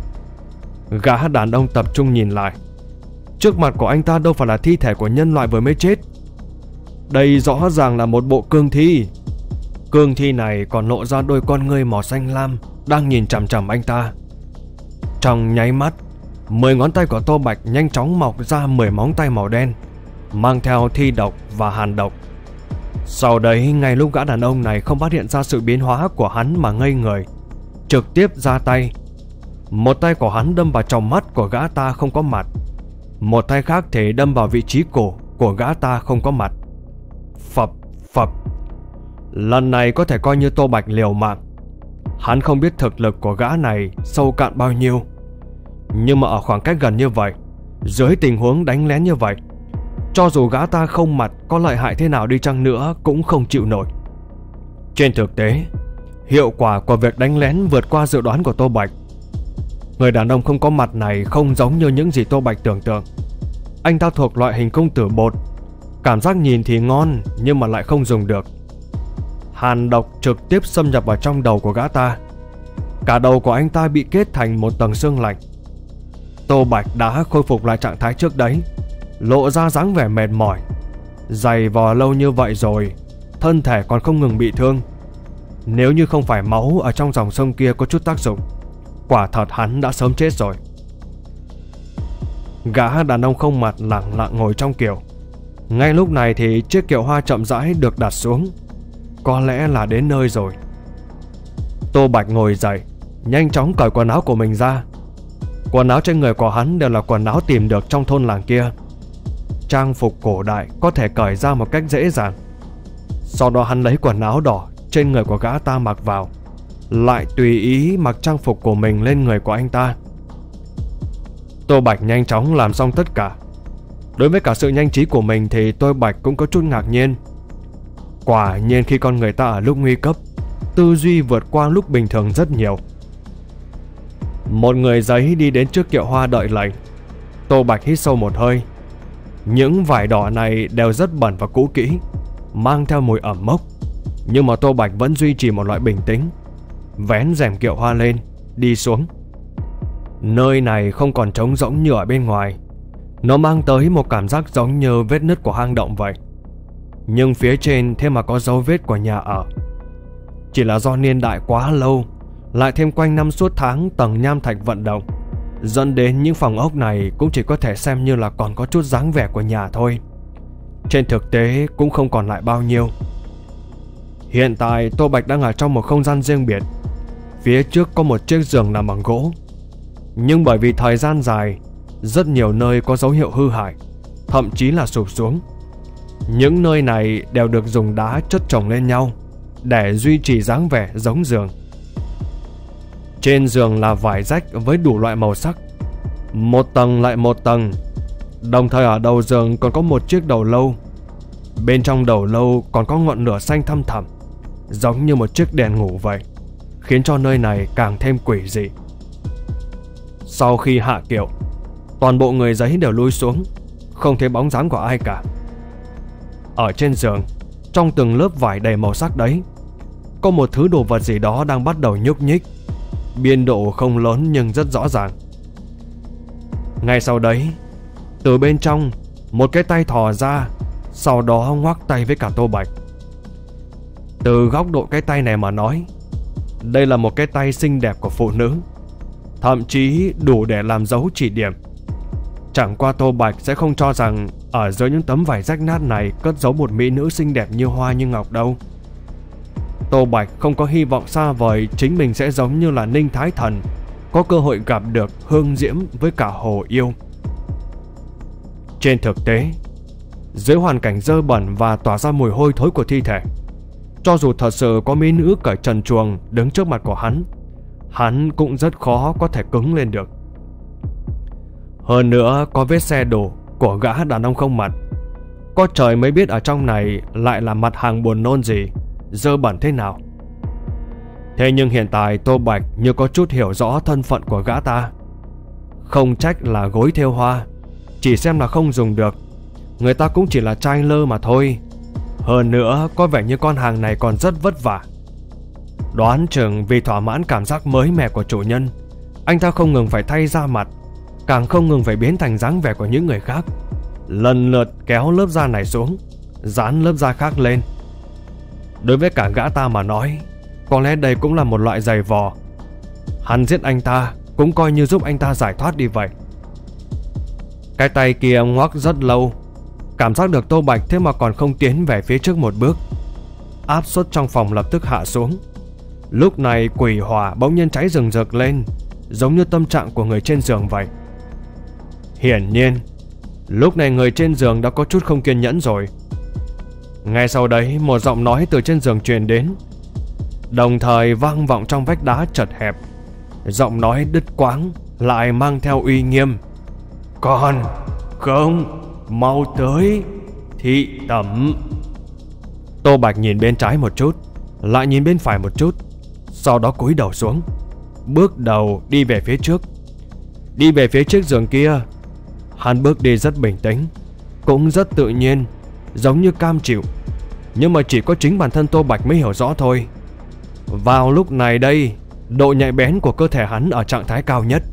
Gã đàn ông tập trung nhìn lại. Trước mặt của anh ta đâu phải là thi thể của nhân loại vừa mới chết. Đây rõ ràng là một bộ cương thi. Cương thi này còn lộ ra đôi con ngươi màu xanh lam đang nhìn chằm chằm anh ta. Trong nháy mắt, mười ngón tay của Tô Bạch nhanh chóng mọc ra mười móng tay màu đen, mang theo thi độc và hàn độc. Sau đấy, ngay lúc gã đàn ông này không phát hiện ra sự biến hóa của hắn mà ngây người, trực tiếp ra tay. Một tay của hắn đâm vào tròng mắt của gã ta không có mặt, một tay khác thì đâm vào vị trí cổ của gã ta không có mặt. Phập phập. Lần này có thể coi như Tô Bạch liều mạng. Hắn không biết thực lực của gã này sâu cạn bao nhiêu, nhưng mà ở khoảng cách gần như vậy, dưới tình huống đánh lén như vậy, cho dù gã ta không mặt có lợi hại thế nào đi chăng nữa cũng không chịu nổi. Trên thực tế, hiệu quả của việc đánh lén vượt qua dự đoán của Tô Bạch. Người đàn ông không có mặt này không giống như những gì Tô Bạch tưởng tượng. Anh ta thuộc loại hình công tử bột, cảm giác nhìn thì ngon nhưng mà lại không dùng được. Hàn độc trực tiếp xâm nhập vào trong đầu của gã ta. Cả đầu của anh ta bị kết thành một tầng xương lạnh. Tô Bạch đã khôi phục lại trạng thái trước đấy, lộ ra dáng vẻ mệt mỏi. Giày vò lâu như vậy rồi, thân thể còn không ngừng bị thương. Nếu như không phải máu ở trong dòng sông kia có chút tác dụng, quả thật hắn đã sớm chết rồi. Gã đàn ông không mặt lặng lặng ngồi trong kiệu. Ngay lúc này thì chiếc kiệu hoa chậm rãi được đặt xuống. Có lẽ là đến nơi rồi. Tô Bạch ngồi dậy, nhanh chóng cởi quần áo của mình ra. Quần áo trên người của hắn đều là quần áo tìm được trong thôn làng kia. Trang phục cổ đại có thể cởi ra một cách dễ dàng. Sau đó hắn lấy quần áo đỏ trên người của gã ta mặc vào, lại tùy ý mặc trang phục của mình lên người của anh ta. Tô Bạch nhanh chóng làm xong tất cả. Đối với cả sự nhanh trí của mình thì Tô Bạch cũng có chút ngạc nhiên. Quả nhiên khi con người ta ở lúc nguy cấp, tư duy vượt qua lúc bình thường rất nhiều. Một người giấy đi đến trước kiệu hoa đợi lệnh. Tô Bạch hít sâu một hơi. Những vải đỏ này đều rất bẩn và cũ kỹ, mang theo mùi ẩm mốc, nhưng mà Tô Bạch vẫn duy trì một loại bình tĩnh. Vén rèm kiệu hoa lên, đi xuống. Nơi này không còn trống rỗng như ở bên ngoài. Nó mang tới một cảm giác giống như vết nứt của hang động vậy. Nhưng phía trên thế mà có dấu vết của nhà ở. Chỉ là do niên đại quá lâu, lại thêm quanh năm suốt tháng tầng nham thạch vận động, dẫn đến những phòng ốc này cũng chỉ có thể xem như là còn có chút dáng vẻ của nhà thôi. Trên thực tế cũng không còn lại bao nhiêu. Hiện tại Tô Bạch đang ở trong một không gian riêng biệt. Phía trước có một chiếc giường nằm bằng gỗ, nhưng bởi vì thời gian dài, rất nhiều nơi có dấu hiệu hư hại, thậm chí là sụp xuống. Những nơi này đều được dùng đá chất chồng lên nhau để duy trì dáng vẻ giống giường. Trên giường là vải rách với đủ loại màu sắc, một tầng lại một tầng. Đồng thời ở đầu giường còn có một chiếc đầu lâu. Bên trong đầu lâu còn có ngọn lửa xanh thăm thẳm, giống như một chiếc đèn ngủ vậy, khiến cho nơi này càng thêm quỷ dị. Sau khi hạ kiệu, toàn bộ người giấy đều lui xuống, không thấy bóng dáng của ai cả. ở trên giường, trong từng lớp vải đầy màu sắc đấy, có một thứ đồ vật gì đó đang bắt đầu nhúc nhích. Biên độ không lớn nhưng rất rõ ràng. Ngay sau đấy, từ bên trong, một cái tay thò ra, sau đó ngoắc tay với cả Tô Bạch. Từ góc độ cái tay này mà nói, đây là một cái tay xinh đẹp của phụ nữ, thậm chí đủ để làm dấu chỉ điểm. Chẳng qua Tô Bạch sẽ không cho rằng ở dưới những tấm vải rách nát này cất giấu một mỹ nữ xinh đẹp như hoa như ngọc đâu. Tô Bạch không có hy vọng xa vời chính mình sẽ giống như là Ninh Thái Thần, có cơ hội gặp được Hương Diễm với cả Hồ Yêu. Trên thực tế, dưới hoàn cảnh dơ bẩn và tỏa ra mùi hôi thối của thi thể, cho dù thật sự có mỹ nữ cởi trần truồng đứng trước mặt của hắn, hắn cũng rất khó có thể cứng lên được. Hơn nữa có vết xe đổ của gã đàn ông không mặt, có trời mới biết ở trong này lại là mặt hàng buồn nôn gì, dơ bẩn thế nào. Thế nhưng hiện tại Tô Bạch như có chút hiểu rõ thân phận của gã ta. Không trách là gối thêu hoa, chỉ xem là không dùng được, người ta cũng chỉ là trai lơ mà thôi. Hơn nữa có vẻ như con hàng này còn rất vất vả. Đoán chừng vì thỏa mãn cảm giác mới mẻ của chủ nhân, anh ta không ngừng phải thay da mặt, càng không ngừng phải biến thành dáng vẻ của những người khác, lần lượt kéo lớp da này xuống, dán lớp da khác lên. Đối với cả gã ta mà nói, có lẽ đây cũng là một loại giày vò. Hắn giết anh ta cũng coi như giúp anh ta giải thoát đi vậy. Cái tay kia ngoắc rất lâu, cảm giác được Tô Bạch thế mà còn không tiến về phía trước một bước. Áp suất trong phòng lập tức hạ xuống. Lúc này quỷ hỏa bỗng nhiên cháy rừng rực lên, giống như tâm trạng của người trên giường vậy. Hiển nhiên, lúc này người trên giường đã có chút không kiên nhẫn rồi. Ngay sau đấy một giọng nói từ trên giường truyền đến, đồng thời vang vọng trong vách đá chật hẹp. Giọng nói đứt quãng lại mang theo uy nghiêm. Con không mau tới thị tẩm. Tô Bạch nhìn bên trái một chút, lại nhìn bên phải một chút, sau đó cúi đầu xuống, bước đầu đi về phía trước. Đi về phía trước giường kia, hắn bước đi rất bình tĩnh, cũng rất tự nhiên, giống như cam chịu. Nhưng mà chỉ có chính bản thân Tô Bạch mới hiểu rõ thôi. Vào lúc này đây, độ nhạy bén của cơ thể hắn ở trạng thái cao nhất.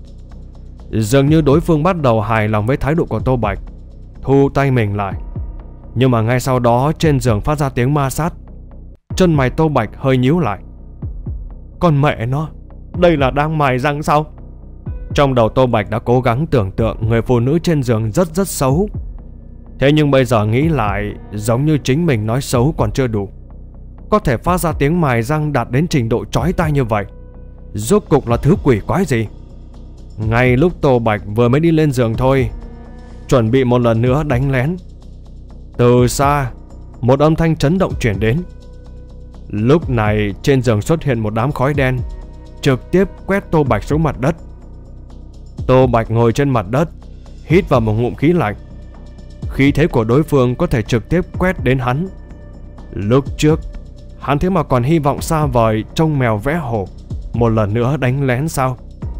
Dường như đối phương bắt đầu hài lòng với thái độ của Tô Bạch, thu tay mình lại. Nhưng mà ngay sau đó trên giường phát ra tiếng ma sát. Chân mày Tô Bạch hơi nhíu lại. Con mẹ nó, đây là đang mài răng sao? Trong đầu Tô Bạch đã cố gắng tưởng tượng người phụ nữ trên giường rất rất xấu. Thế nhưng bây giờ nghĩ lại, giống như chính mình nói xấu còn chưa đủ, có thể phát ra tiếng mài răng đạt đến trình độ chói tai như vậy, rốt cục là thứ quỷ quái gì? Ngay lúc Tô Bạch vừa mới đi lên giường thôi, chuẩn bị một lần nữa đánh lén, từ xa một âm thanh chấn động chuyển đến. Lúc này trên giường xuất hiện một đám khói đen, trực tiếp quét Tô Bạch xuống mặt đất. Tô Bạch ngồi trên mặt đất, hít vào một ngụm khí lạnh. Khí thế của đối phương có thể trực tiếp quét đến hắn. Lúc trước hắn thế mà còn hy vọng xa vời trông mèo vẽ hổ, một lần nữa đánh lén sao?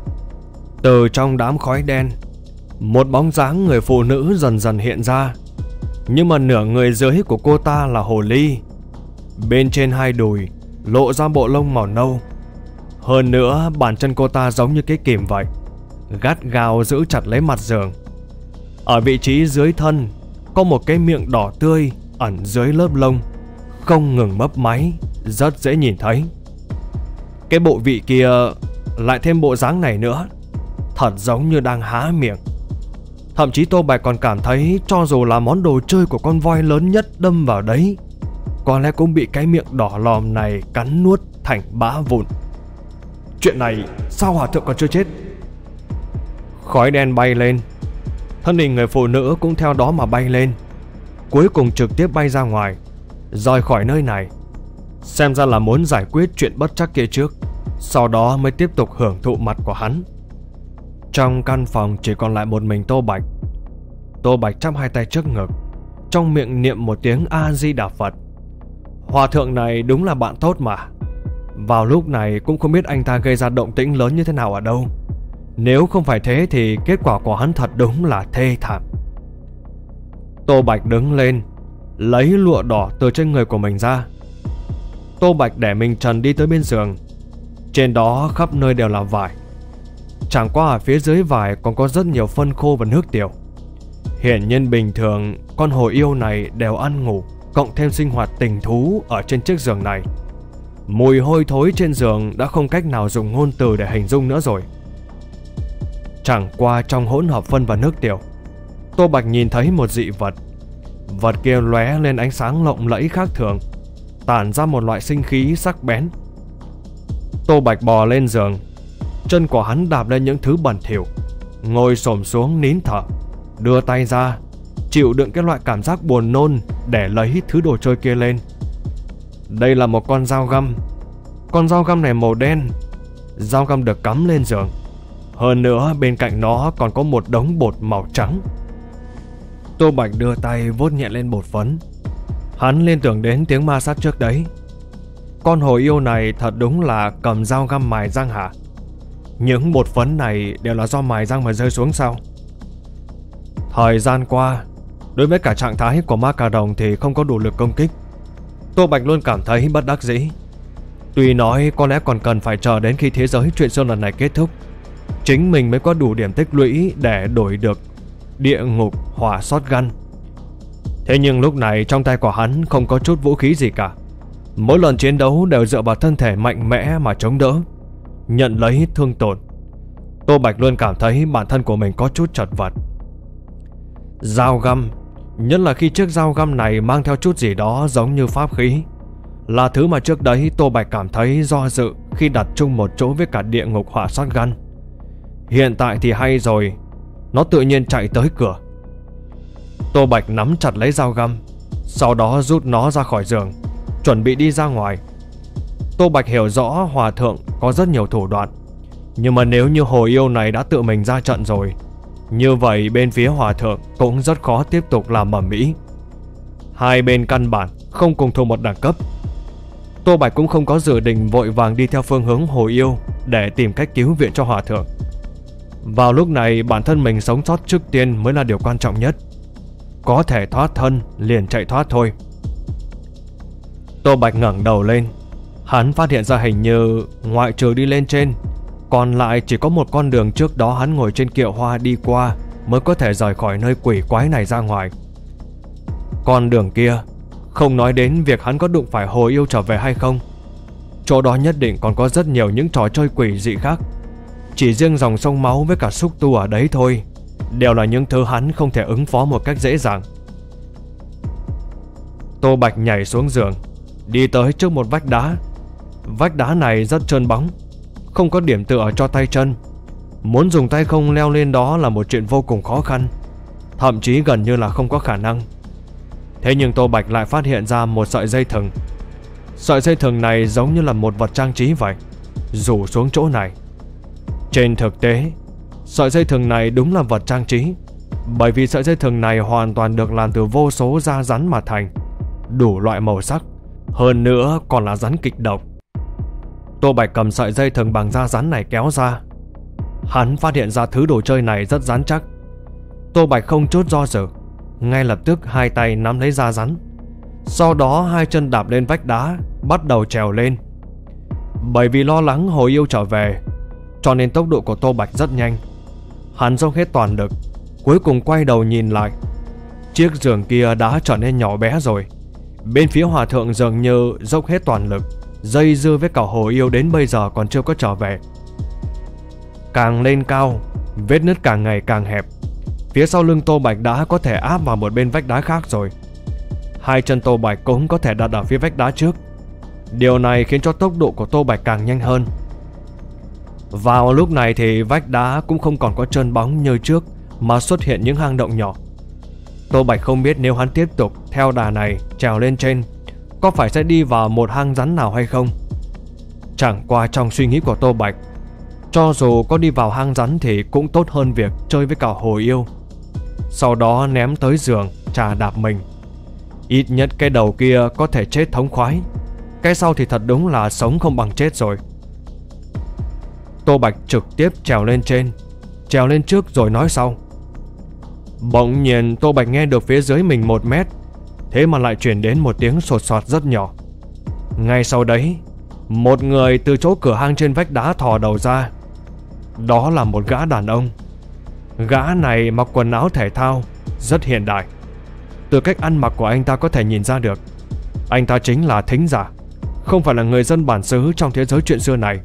Từ trong đám khói đen, một bóng dáng người phụ nữ dần dần hiện ra. Nhưng mà nửa người dưới của cô ta là hồ ly, bên trên hai đùi lộ ra bộ lông màu nâu. Hơn nữa bàn chân cô ta giống như cái kìm vậy, gắt gao giữ chặt lấy mặt giường. Ở vị trí dưới thân có một cái miệng đỏ tươi ẩn dưới lớp lông, không ngừng mấp máy, rất dễ nhìn thấy. Cái bộ vị kia lại thêm bộ dáng này nữa, thật giống như đang há miệng. Thậm chí Tô Bạch còn cảm thấy cho dù là món đồ chơi của con voi lớn nhất đâm vào đấy, có lẽ cũng bị cái miệng đỏ lòm này cắn nuốt thành bã vụn. Chuyện này sao hòa thượng còn chưa chết? Khói đen bay lên, thân hình người phụ nữ cũng theo đó mà bay lên, cuối cùng trực tiếp bay ra ngoài, rời khỏi nơi này. Xem ra là muốn giải quyết chuyện bất trắc kia trước, sau đó mới tiếp tục hưởng thụ mặt của hắn. Trong căn phòng chỉ còn lại một mình Tô Bạch. Tô Bạch chắp hai tay trước ngực, trong miệng niệm một tiếng A Di Đà Phật. Hòa thượng này đúng là bạn tốt mà. Vào lúc này cũng không biết anh ta gây ra động tĩnh lớn như thế nào ở đâu. Nếu không phải thế thì kết quả của hắn thật đúng là thê thảm. Tô Bạch đứng lên, lấy lụa đỏ từ trên người của mình ra. Tô Bạch để mình trần đi tới bên giường. Trên đó khắp nơi đều là vải. Chẳng qua ở phía dưới vải còn có rất nhiều phân khô và nước tiểu. Hiển nhiên bình thường con hồ yêu này đều ăn ngủ, cộng thêm sinh hoạt tình thú ở trên chiếc giường này. Mùi hôi thối trên giường đã không cách nào dùng ngôn từ để hình dung nữa rồi. Chẳng qua trong hỗn hợp phân và nước tiểu, Tô Bạch nhìn thấy một dị vật. Vật kia lóe lên ánh sáng lộng lẫy khác thường, tản ra một loại sinh khí sắc bén. Tô Bạch bò lên giường. Chân của hắn đạp lên những thứ bẩn thỉu, ngồi xổm xuống nín thở, đưa tay ra chịu đựng cái loại cảm giác buồn nôn để lấy thứ đồ chơi kia lên. Đây là một con dao găm. Con dao găm này màu đen. Dao găm được cắm lên giường. Hơn nữa bên cạnh nó còn có một đống bột màu trắng. Tô Bạch đưa tay vuốt nhẹ lên bột phấn. Hắn liên tưởng đến tiếng ma sát trước đấy. Con hồ yêu này thật đúng là cầm dao găm mài răng hả? Những bột phấn này đều là do mài răng mà rơi xuống sao? Thời gian qua, đối với cả trạng thái của ma cà rồng thì không có đủ lực công kích. Tô Bạch luôn cảm thấy bất đắc dĩ. Tuy nói có lẽ còn cần phải chờ đến khi thế giới chuyện xưa lần này kết thúc, chính mình mới có đủ điểm tích lũy để đổi được địa ngục hỏa shotgun. Thế nhưng lúc này trong tay của hắn không có chút vũ khí gì cả. Mỗi lần chiến đấu đều dựa vào thân thể mạnh mẽ mà chống đỡ, nhận lấy thương tổn. Tô Bạch luôn cảm thấy bản thân của mình có chút chật vật. Dao găm, nhất là khi chiếc dao găm này mang theo chút gì đó giống như pháp khí, là thứ mà trước đấy Tô Bạch cảm thấy do dự khi đặt chung một chỗ với cả địa ngục hỏa shotgun. Hiện tại thì hay rồi, nó tự nhiên chạy tới cửa. Tô Bạch nắm chặt lấy dao găm, sau đó rút nó ra khỏi giường, chuẩn bị đi ra ngoài. Tô Bạch hiểu rõ hòa thượng có rất nhiều thủ đoạn, nhưng mà nếu như hồ yêu này đã tự mình ra trận rồi, như vậy bên phía hòa thượng cũng rất khó tiếp tục làm ầm ĩ. Hai bên căn bản không cùng thuộc một đẳng cấp. Tô Bạch cũng không có dự định vội vàng đi theo phương hướng hồ yêu để tìm cách cứu viện cho hòa thượng. Vào lúc này bản thân mình sống sót trước tiên mới là điều quan trọng nhất. Có thể thoát thân liền chạy thoát thôi. Tô Bạch ngẩng đầu lên. Hắn phát hiện ra hình như ngoại trừ đi lên trên, còn lại chỉ có một con đường trước đó hắn ngồi trên kiệu hoa đi qua mới có thể rời khỏi nơi quỷ quái này ra ngoài. Con đường kia, không nói đến việc hắn có đụng phải hồ yêu trở về hay không, chỗ đó nhất định còn có rất nhiều những trò chơi quỷ dị khác. Chỉ riêng dòng sông máu với cả xúc tu ở đấy thôi, đều là những thứ hắn không thể ứng phó một cách dễ dàng. Tô Bạch nhảy xuống giường, đi tới trước một vách đá. Vách đá này rất trơn bóng, không có điểm tựa cho tay chân. Muốn dùng tay không leo lên đó là một chuyện vô cùng khó khăn, thậm chí gần như là không có khả năng. Thế nhưng Tô Bạch lại phát hiện ra một sợi dây thừng. Sợi dây thừng này giống như là một vật trang trí vậy, rủ xuống chỗ này. Trên thực tế, sợi dây thừng này đúng là vật trang trí, bởi vì sợi dây thừng này hoàn toàn được làm từ vô số da rắn mà thành, đủ loại màu sắc, hơn nữa còn là rắn kịch độc. Tô Bạch cầm sợi dây thừng bằng da rắn này kéo ra. Hắn phát hiện ra thứ đồ chơi này rất rắn chắc. Tô Bạch không chút do dự, ngay lập tức hai tay nắm lấy da rắn, sau đó hai chân đạp lên vách đá, bắt đầu trèo lên. Bởi vì lo lắng hồ yêu trở về, cho nên tốc độ của Tô Bạch rất nhanh. Hắn dốc hết toàn lực, cuối cùng quay đầu nhìn lại. Chiếc giường kia đã trở nên nhỏ bé rồi. Bên phía hòa thượng dường như dốc hết toàn lực, dây dưa với cả hồ yêu đến bây giờ còn chưa có trở về. Càng lên cao, vết nứt càng ngày càng hẹp. Phía sau lưng Tô Bạch đã có thể áp vào một bên vách đá khác rồi. Hai chân Tô Bạch cũng có thể đặt ở phía vách đá trước. Điều này khiến cho tốc độ của Tô Bạch càng nhanh hơn. Vào lúc này thì vách đá cũng không còn có trơn bóng như trước, mà xuất hiện những hang động nhỏ. Tô Bạch không biết nếu hắn tiếp tục theo đà này trèo lên trên, có phải sẽ đi vào một hang rắn nào hay không. Chẳng qua trong suy nghĩ của Tô Bạch, cho dù có đi vào hang rắn thì cũng tốt hơn việc chơi với cả hồ yêu, sau đó ném tới giường chà đạp mình. Ít nhất cái đầu kia có thể chết thống khoái, cái sau thì thật đúng là sống không bằng chết rồi. Tô Bạch trực tiếp trèo lên trên, trèo lên trước rồi nói sau. Bỗng nhiên Tô Bạch nghe được phía dưới mình một mét thế mà lại truyền đến một tiếng sột soạt rất nhỏ. Ngay sau đấy, một người từ chỗ cửa hang trên vách đá thò đầu ra. Đó là một gã đàn ông. Gã này mặc quần áo thể thao, rất hiện đại. Từ cách ăn mặc của anh ta có thể nhìn ra được anh ta chính là thính giả, không phải là người dân bản xứ trong thế giới chuyện xưa này.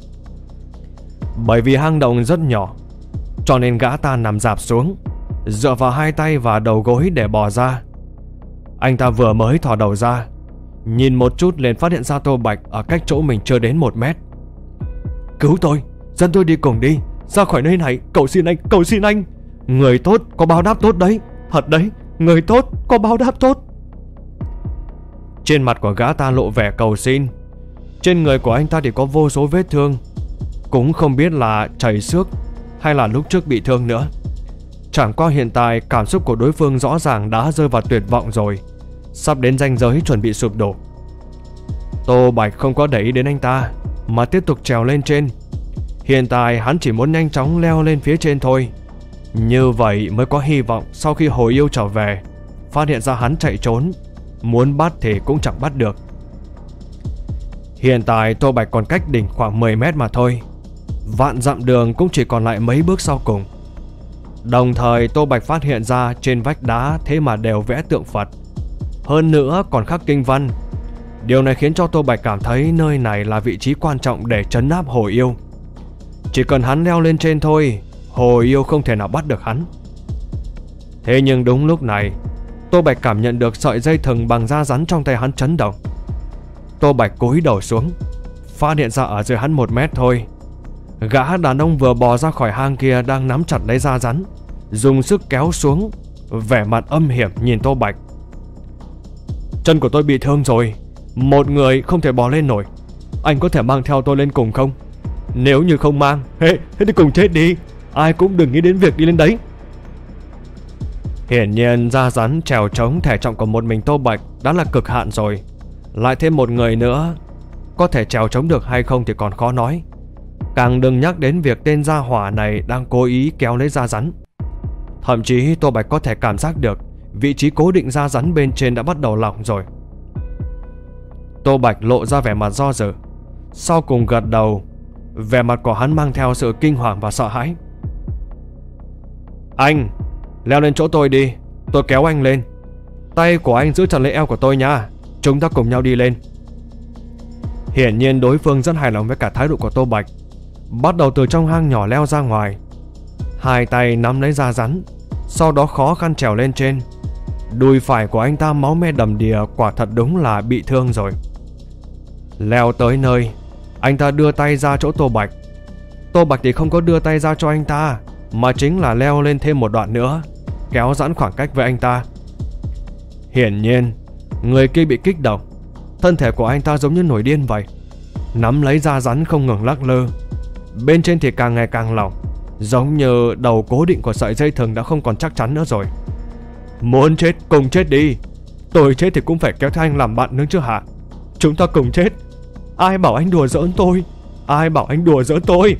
Bởi vì hang động rất nhỏ, cho nên gã ta nằm rạp xuống, dựa vào hai tay và đầu gối để bò ra. Anh ta vừa mới thò đầu ra, nhìn một chút liền phát hiện ra Tô Bạch ở cách chỗ mình chưa đến một mét. Cứu tôi, dẫn tôi đi cùng đi, ra khỏi nơi này, cầu xin anh, cầu xin anh. Người tốt có báo đáp tốt đấy, thật đấy, người tốt có báo đáp tốt. Trên mặt của gã ta lộ vẻ cầu xin. Trên người của anh ta thì có vô số vết thương, cũng không biết là chảy xước hay là lúc trước bị thương nữa. Chẳng qua hiện tại cảm xúc của đối phương rõ ràng đã rơi vào tuyệt vọng rồi, sắp đến ranh giới chuẩn bị sụp đổ. Tô Bạch không có để ý đến anh ta, mà tiếp tục trèo lên trên. Hiện tại hắn chỉ muốn nhanh chóng leo lên phía trên thôi. Như vậy mới có hy vọng sau khi hồi yêu trở về, phát hiện ra hắn chạy trốn, muốn bắt thì cũng chẳng bắt được. Hiện tại Tô Bạch còn cách đỉnh khoảng mười mét mà thôi. Vạn dặm đường cũng chỉ còn lại mấy bước sau cùng. Đồng thời Tô Bạch phát hiện ra trên vách đá thế mà đều vẽ tượng Phật, hơn nữa còn khắc kinh văn. Điều này khiến cho Tô Bạch cảm thấy nơi này là vị trí quan trọng để trấn áp Hồ Yêu. Chỉ cần hắn leo lên trên thôi, Hồ Yêu không thể nào bắt được hắn. Thế nhưng đúng lúc này, Tô Bạch cảm nhận được sợi dây thừng bằng da rắn trong tay hắn chấn động. Tô Bạch cúi đầu xuống, phát hiện ra ở dưới hắn một mét thôi, gã đàn ông vừa bò ra khỏi hang kia đang nắm chặt lấy da rắn, dùng sức kéo xuống, vẻ mặt âm hiểm nhìn Tô Bạch. Chân của tôi bị thương rồi, một người không thể bò lên nổi. Anh có thể mang theo tôi lên cùng không? Nếu như không mang, thế, thế thì cùng chết đi. Ai cũng đừng nghĩ đến việc đi lên đấy. Hiển nhiên da rắn trèo trống thể trọng của một mình Tô Bạch đã là cực hạn rồi, lại thêm một người nữa, có thể trèo trống được hay không thì còn khó nói. Càng đừng nhắc đến việc tên gia hỏa này đang cố ý kéo lấy da rắn. Thậm chí Tô Bạch có thể cảm giác được vị trí cố định da rắn bên trên đã bắt đầu lỏng rồi. Tô Bạch lộ ra vẻ mặt do dự, sau cùng gật đầu. Vẻ mặt của hắn mang theo sự kinh hoàng và sợ hãi. Anh, leo lên chỗ tôi đi, tôi kéo anh lên. Tay của anh giữ chặt lấy eo của tôi nha, chúng ta cùng nhau đi lên. Hiển nhiên đối phương rất hài lòng với cả thái độ của Tô Bạch, bắt đầu từ trong hang nhỏ leo ra ngoài. Hai tay nắm lấy da rắn, sau đó khó khăn trèo lên trên. Đùi phải của anh ta máu me đầm đìa, quả thật đúng là bị thương rồi. Leo tới nơi, anh ta đưa tay ra chỗ Tô Bạch. Tô Bạch thì không có đưa tay ra cho anh ta, mà chính là leo lên thêm một đoạn nữa, kéo giãn khoảng cách với anh ta. Hiển nhiên người kia bị kích động, thân thể của anh ta giống như nổi điên vậy, nắm lấy da rắn không ngừng lắc lư. Bên trên thì càng ngày càng lỏng, giống như đầu cố định của sợi dây thừng đã không còn chắc chắn nữa rồi. Muốn chết cùng chết đi, tôi chết thì cũng phải kéo theo anh làm bạn nữa chứ hả? Chúng ta cùng chết. Ai bảo anh đùa giỡn tôi? Ai bảo anh đùa giỡn tôi?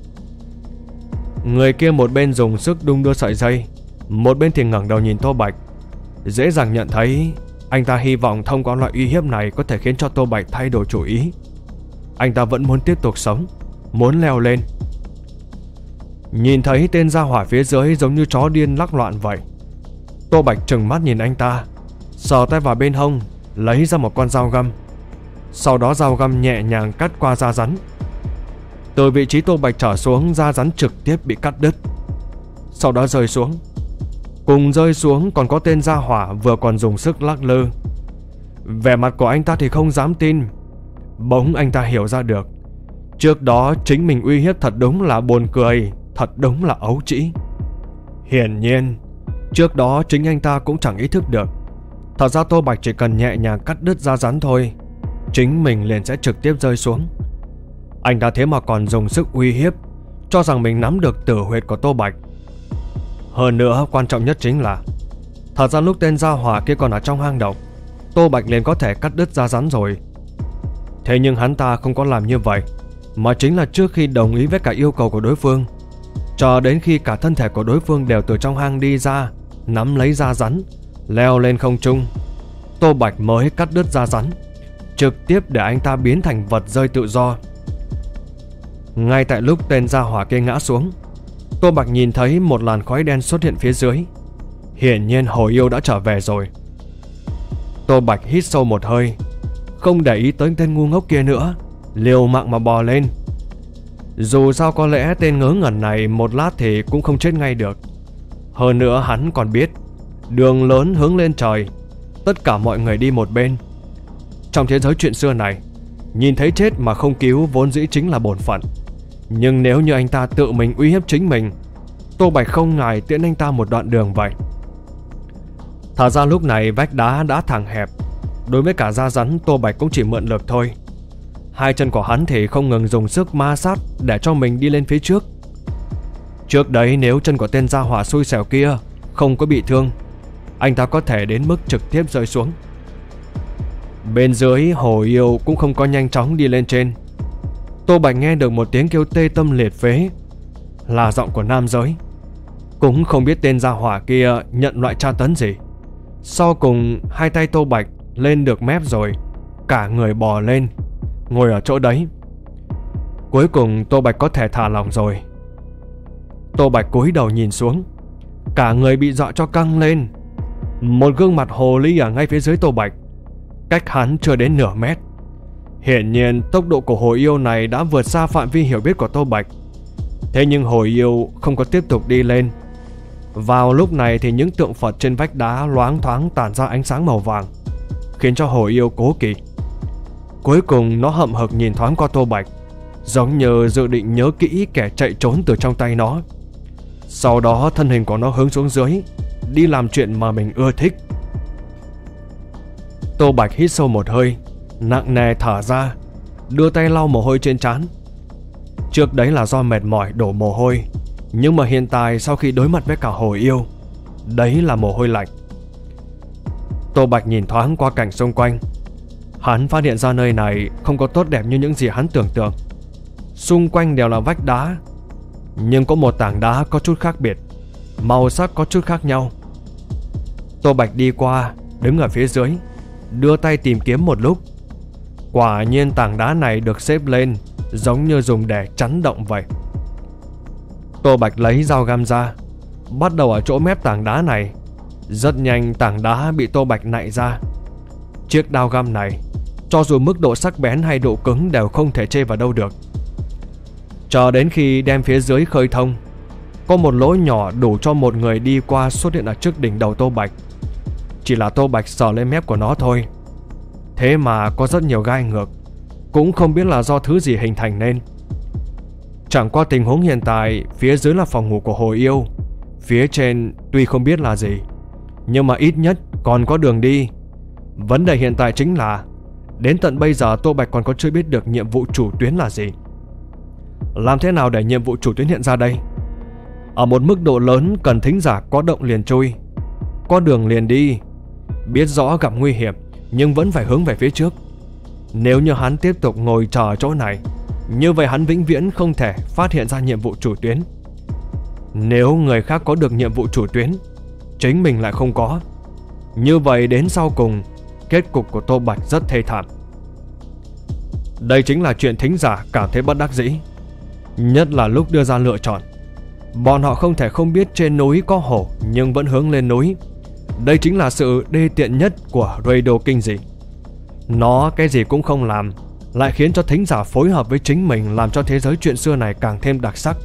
Người kia một bên dùng sức đung đưa sợi dây, một bên thì ngẩng đầu nhìn Tô Bạch. Dễ dàng nhận thấy anh ta hy vọng thông qua loại uy hiếp này có thể khiến cho Tô Bạch thay đổi chủ ý. Anh ta vẫn muốn tiếp tục sống, muốn leo lên. Nhìn thấy tên gia hỏa phía dưới giống như chó điên lắc loạn vậy, Tô Bạch trừng mắt nhìn anh ta, sờ tay vào bên hông, lấy ra một con dao găm. Sau đó dao găm nhẹ nhàng cắt qua da rắn. Từ vị trí Tô Bạch trở xuống, da rắn trực tiếp bị cắt đứt, sau đó rơi xuống. Cùng rơi xuống còn có tên gia hỏa vừa còn dùng sức lắc lư. Vẻ mặt của anh ta thì không dám tin. Bỗng anh ta hiểu ra được, trước đó chính mình uy hiếp thật đúng là buồn cười, thật đúng là ấu trĩ. Hiển nhiên trước đó chính anh ta cũng chẳng ý thức được, thật ra Tô Bạch chỉ cần nhẹ nhàng cắt đứt da rắn thôi, chính mình liền sẽ trực tiếp rơi xuống. Anh ta thế mà còn dùng sức uy hiếp, cho rằng mình nắm được tử huyệt của Tô Bạch. Hơn nữa quan trọng nhất chính là, thật ra lúc tên gia hỏa kia còn ở trong hang động, Tô Bạch liền có thể cắt đứt da rắn rồi. Thế nhưng hắn ta không có làm như vậy, mà chính là trước khi đồng ý với cả yêu cầu của đối phương, chờ đến khi cả thân thể của đối phương đều từ trong hang đi ra, nắm lấy da rắn, leo lên không trung. Tô Bạch mới cắt đứt da rắn, trực tiếp để anh ta biến thành vật rơi tự do. Ngay tại lúc tên gia hỏa kia ngã xuống, Tô Bạch nhìn thấy một làn khói đen xuất hiện phía dưới. Hiển nhiên Hồ Yêu đã trở về rồi. Tô Bạch hít sâu một hơi, không để ý tới tên ngu ngốc kia nữa, liều mạng mà bò lên. Dù sao có lẽ tên ngớ ngẩn này một lát thì cũng không chết ngay được. Hơn nữa hắn còn biết đường lớn hướng lên trời, tất cả mọi người đi một bên. Trong thế giới chuyện xưa này, nhìn thấy chết mà không cứu vốn dĩ chính là bổn phận. Nhưng nếu như anh ta tự mình uy hiếp chính mình, Tô Bạch không ngại tiễn anh ta một đoạn đường vậy. Thật ra lúc này vách đá đã thẳng hẹp, đối với cả da rắn Tô Bạch cũng chỉ mượn lực thôi. Hai chân của hắn thì không ngừng dùng sức ma sát để cho mình đi lên phía trước. Trước đấy nếu chân của tên gia hỏa xui xẻo kia không có bị thương, anh ta có thể đến mức trực tiếp rơi xuống. Bên dưới Hồ Yêu cũng không có nhanh chóng đi lên trên. Tô Bạch nghe được một tiếng kêu tê tâm liệt phế, là giọng của nam giới. Cũng không biết tên gia hỏa kia nhận loại tra tấn gì. Sau cùng hai tay Tô Bạch lên được mép rồi, cả người bò lên, ngồi ở chỗ đấy. Cuối cùng Tô Bạch có thể thả lỏng rồi. Tô Bạch cúi đầu nhìn xuống, cả người bị dọa cho căng lên. Một gương mặt hồ ly ở ngay phía dưới Tô Bạch, cách hắn chưa đến nửa mét. Hiển nhiên tốc độ của Hồ Yêu này đã vượt xa phạm vi hiểu biết của Tô Bạch. Thế nhưng Hồ Yêu không có tiếp tục đi lên. Vào lúc này thì những tượng Phật trên vách đá loáng thoáng tản ra ánh sáng màu vàng, khiến cho Hồ Yêu cố kỵ. Cuối cùng nó hậm hực nhìn thoáng qua Tô Bạch, giống như dự định nhớ kỹ kẻ chạy trốn từ trong tay nó. Sau đó thân hình của nó hướng xuống dưới, đi làm chuyện mà mình ưa thích. Tô Bạch hít sâu một hơi, nặng nề thở ra, đưa tay lau mồ hôi trên trán. Trước đấy là do mệt mỏi đổ mồ hôi, nhưng mà hiện tại sau khi đối mặt với cả Hồ Yêu, đấy là mồ hôi lạnh. Tô Bạch nhìn thoáng qua cảnh xung quanh. Hắn phát hiện ra nơi này không có tốt đẹp như những gì hắn tưởng tượng. Xung quanh đều là vách đá, nhưng có một tảng đá có chút khác biệt, màu sắc có chút khác nhau. Tô Bạch đi qua, đứng ở phía dưới, đưa tay tìm kiếm một lúc. Quả nhiên tảng đá này được xếp lên giống như dùng để chắn động vậy. Tô Bạch lấy dao găm ra, bắt đầu ở chỗ mép tảng đá này. Rất nhanh tảng đá bị Tô Bạch nạy ra. Chiếc đao găm này, cho dù mức độ sắc bén hay độ cứng đều không thể chê vào đâu được. Chờ đến khi đem phía dưới khơi thông, có một lỗ nhỏ đủ cho một người đi qua xuất hiện ở trước đỉnh đầu Tô Bạch. Chỉ là Tô Bạch sờ lên mép của nó thôi, thế mà có rất nhiều gai ngược, cũng không biết là do thứ gì hình thành nên. Chẳng qua tình huống hiện tại, phía dưới là phòng ngủ của Hồ Yêu, phía trên tuy không biết là gì, nhưng mà ít nhất còn có đường đi. Vấn đề hiện tại chính là đến tận bây giờ Tô Bạch còn có chưa biết được nhiệm vụ chủ tuyến là gì. Làm thế nào để nhiệm vụ chủ tuyến hiện ra đây? Ở một mức độ lớn cần thính giả có động liền chui, có đường liền đi, biết rõ gặp nguy hiểm nhưng vẫn phải hướng về phía trước. Nếu như hắn tiếp tục ngồi chờ ở chỗ này, như vậy hắn vĩnh viễn không thể phát hiện ra nhiệm vụ chủ tuyến. Nếu người khác có được nhiệm vụ chủ tuyến, chính mình lại không có, như vậy đến sau cùng kết cục của Tô Bạch rất thê thảm. Đây chính là chuyện thính giả cảm thấy bất đắc dĩ, nhất là lúc đưa ra lựa chọn. Bọn họ không thể không biết trên núi có hổ nhưng vẫn hướng lên núi. Đây chính là sự đê tiện nhất của radio kinh dị. Nó cái gì cũng không làm, lại khiến cho thính giả phối hợp với chính mình, làm cho thế giới chuyện xưa này càng thêm đặc sắc.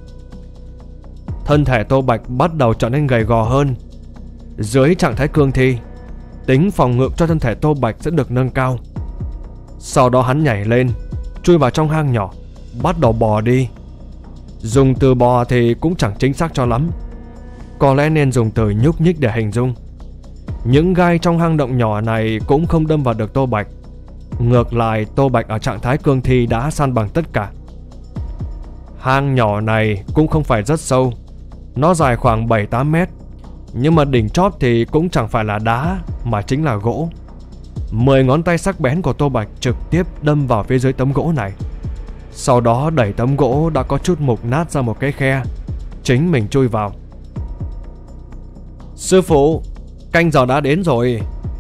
Thân thể Tô Bạch bắt đầu trở nên gầy gò hơn. Dưới trạng thái cương thi, tính phòng ngự cho thân thể Tô Bạch sẽ được nâng cao. Sau đó hắn nhảy lên, chui vào trong hang nhỏ, bắt đầu bò đi. Dùng từ bò thì cũng chẳng chính xác cho lắm, có lẽ nên dùng từ nhúc nhích để hình dung. Những gai trong hang động nhỏ này cũng không đâm vào được Tô Bạch. Ngược lại, Tô Bạch ở trạng thái cương thi đã san bằng tất cả. Hang nhỏ này cũng không phải rất sâu, nó dài khoảng bảy tám mét, nhưng mà đỉnh chóp thì cũng chẳng phải là đá mà chính là gỗ. Mười ngón tay sắc bén của Tô Bạch trực tiếp đâm vào phía dưới tấm gỗ này, sau đó đẩy tấm gỗ đã có chút mục nát ra một cái khe, chính mình chui vào. Sư phụ, canh giờ đã đến rồi,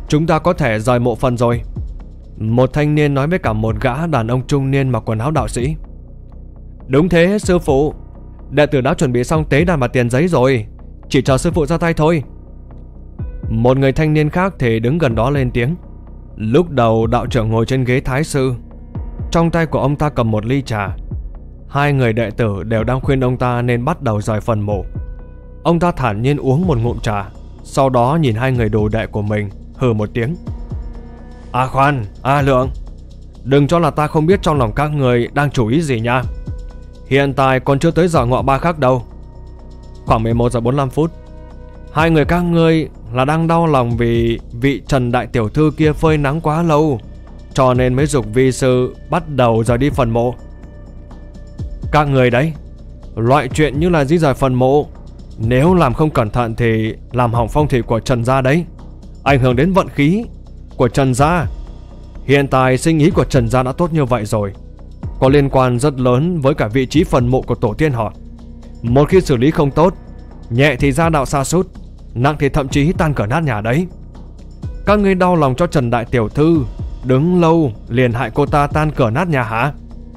chúng ta có thể rời mộ phần rồi. Một thanh niên nói với cả một gã đàn ông trung niên mặc quần áo đạo sĩ. Đúng thế sư phụ, đệ tử đã chuẩn bị xong tế đàn và tiền giấy rồi, chỉ chờ sư phụ ra tay thôi. Một người thanh niên khác thì đứng gần đó lên tiếng. Lúc đầu đạo trưởng ngồi trên ghế thái sư, trong tay của ông ta cầm một ly trà. Hai người đệ tử đều đang khuyên ông ta nên bắt đầu rời phần mộ. Ông ta thản nhiên uống một ngụm trà, sau đó nhìn hai người đồ đệ của mình, hừ một tiếng. À khoan, A Lượng, đừng cho là ta không biết trong lòng các người đang chủ ý gì nha. Hiện tại còn chưa tới giờ ngọ ba khắc đâu. Khoảng mười một giờ bốn mươi lăm phút. Hai người các ngươi là đang đau lòng vì vị Trần đại tiểu thư kia phơi nắng quá lâu, cho nên mới giục vi sư bắt đầu rời đi phần mộ. Các người đấy, loại chuyện như là di rời phần mộ, nếu làm không cẩn thận thì làm hỏng phong thủy của Trần gia đấy, ảnh hưởng đến vận khí của Trần gia. Hiện tại sinh ý của Trần gia đã tốt như vậy rồi, có liên quan rất lớn với cả vị trí phần mộ của tổ tiên họ. Một khi xử lý không tốt, nhẹ thì gia đạo sa sút, nặng thì thậm chí tan cửa nát nhà đấy. Các ngươi đau lòng cho Trần đại tiểu thư, đứng lâu liền hại cô ta tan cửa nát nhà hả?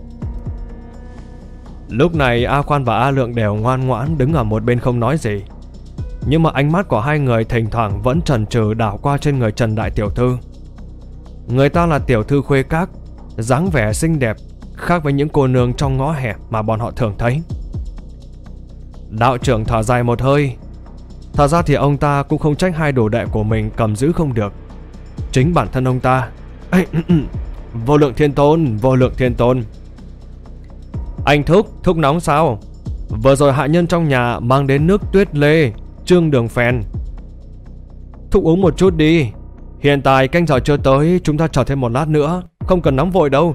Lúc này A Khoan và A Lượng đều ngoan ngoãn đứng ở một bên không nói gì, nhưng mà ánh mắt của hai người thỉnh thoảng vẫn chần chừ đảo qua trên người Trần đại tiểu thư. Người ta là tiểu thư khuê các, dáng vẻ xinh đẹp, khác với những cô nương trong ngõ hẹp mà bọn họ thường thấy. Đạo trưởng thở dài một hơi. Thật ra thì ông ta cũng không trách hai đồ đệ của mình cầm giữ không được. Chính bản thân ông ta Ê, Vô lượng thiên tôn, vô lượng thiên tôn. Anh Thúc, Thúc nóng sao? Vừa rồi hạ nhân trong nhà mang đến nước tuyết lê, trương đường phèn. Thúc uống một chút đi. Hiện tại canh giờ chưa tới, chúng ta chờ thêm một lát nữa, không cần nóng vội đâu.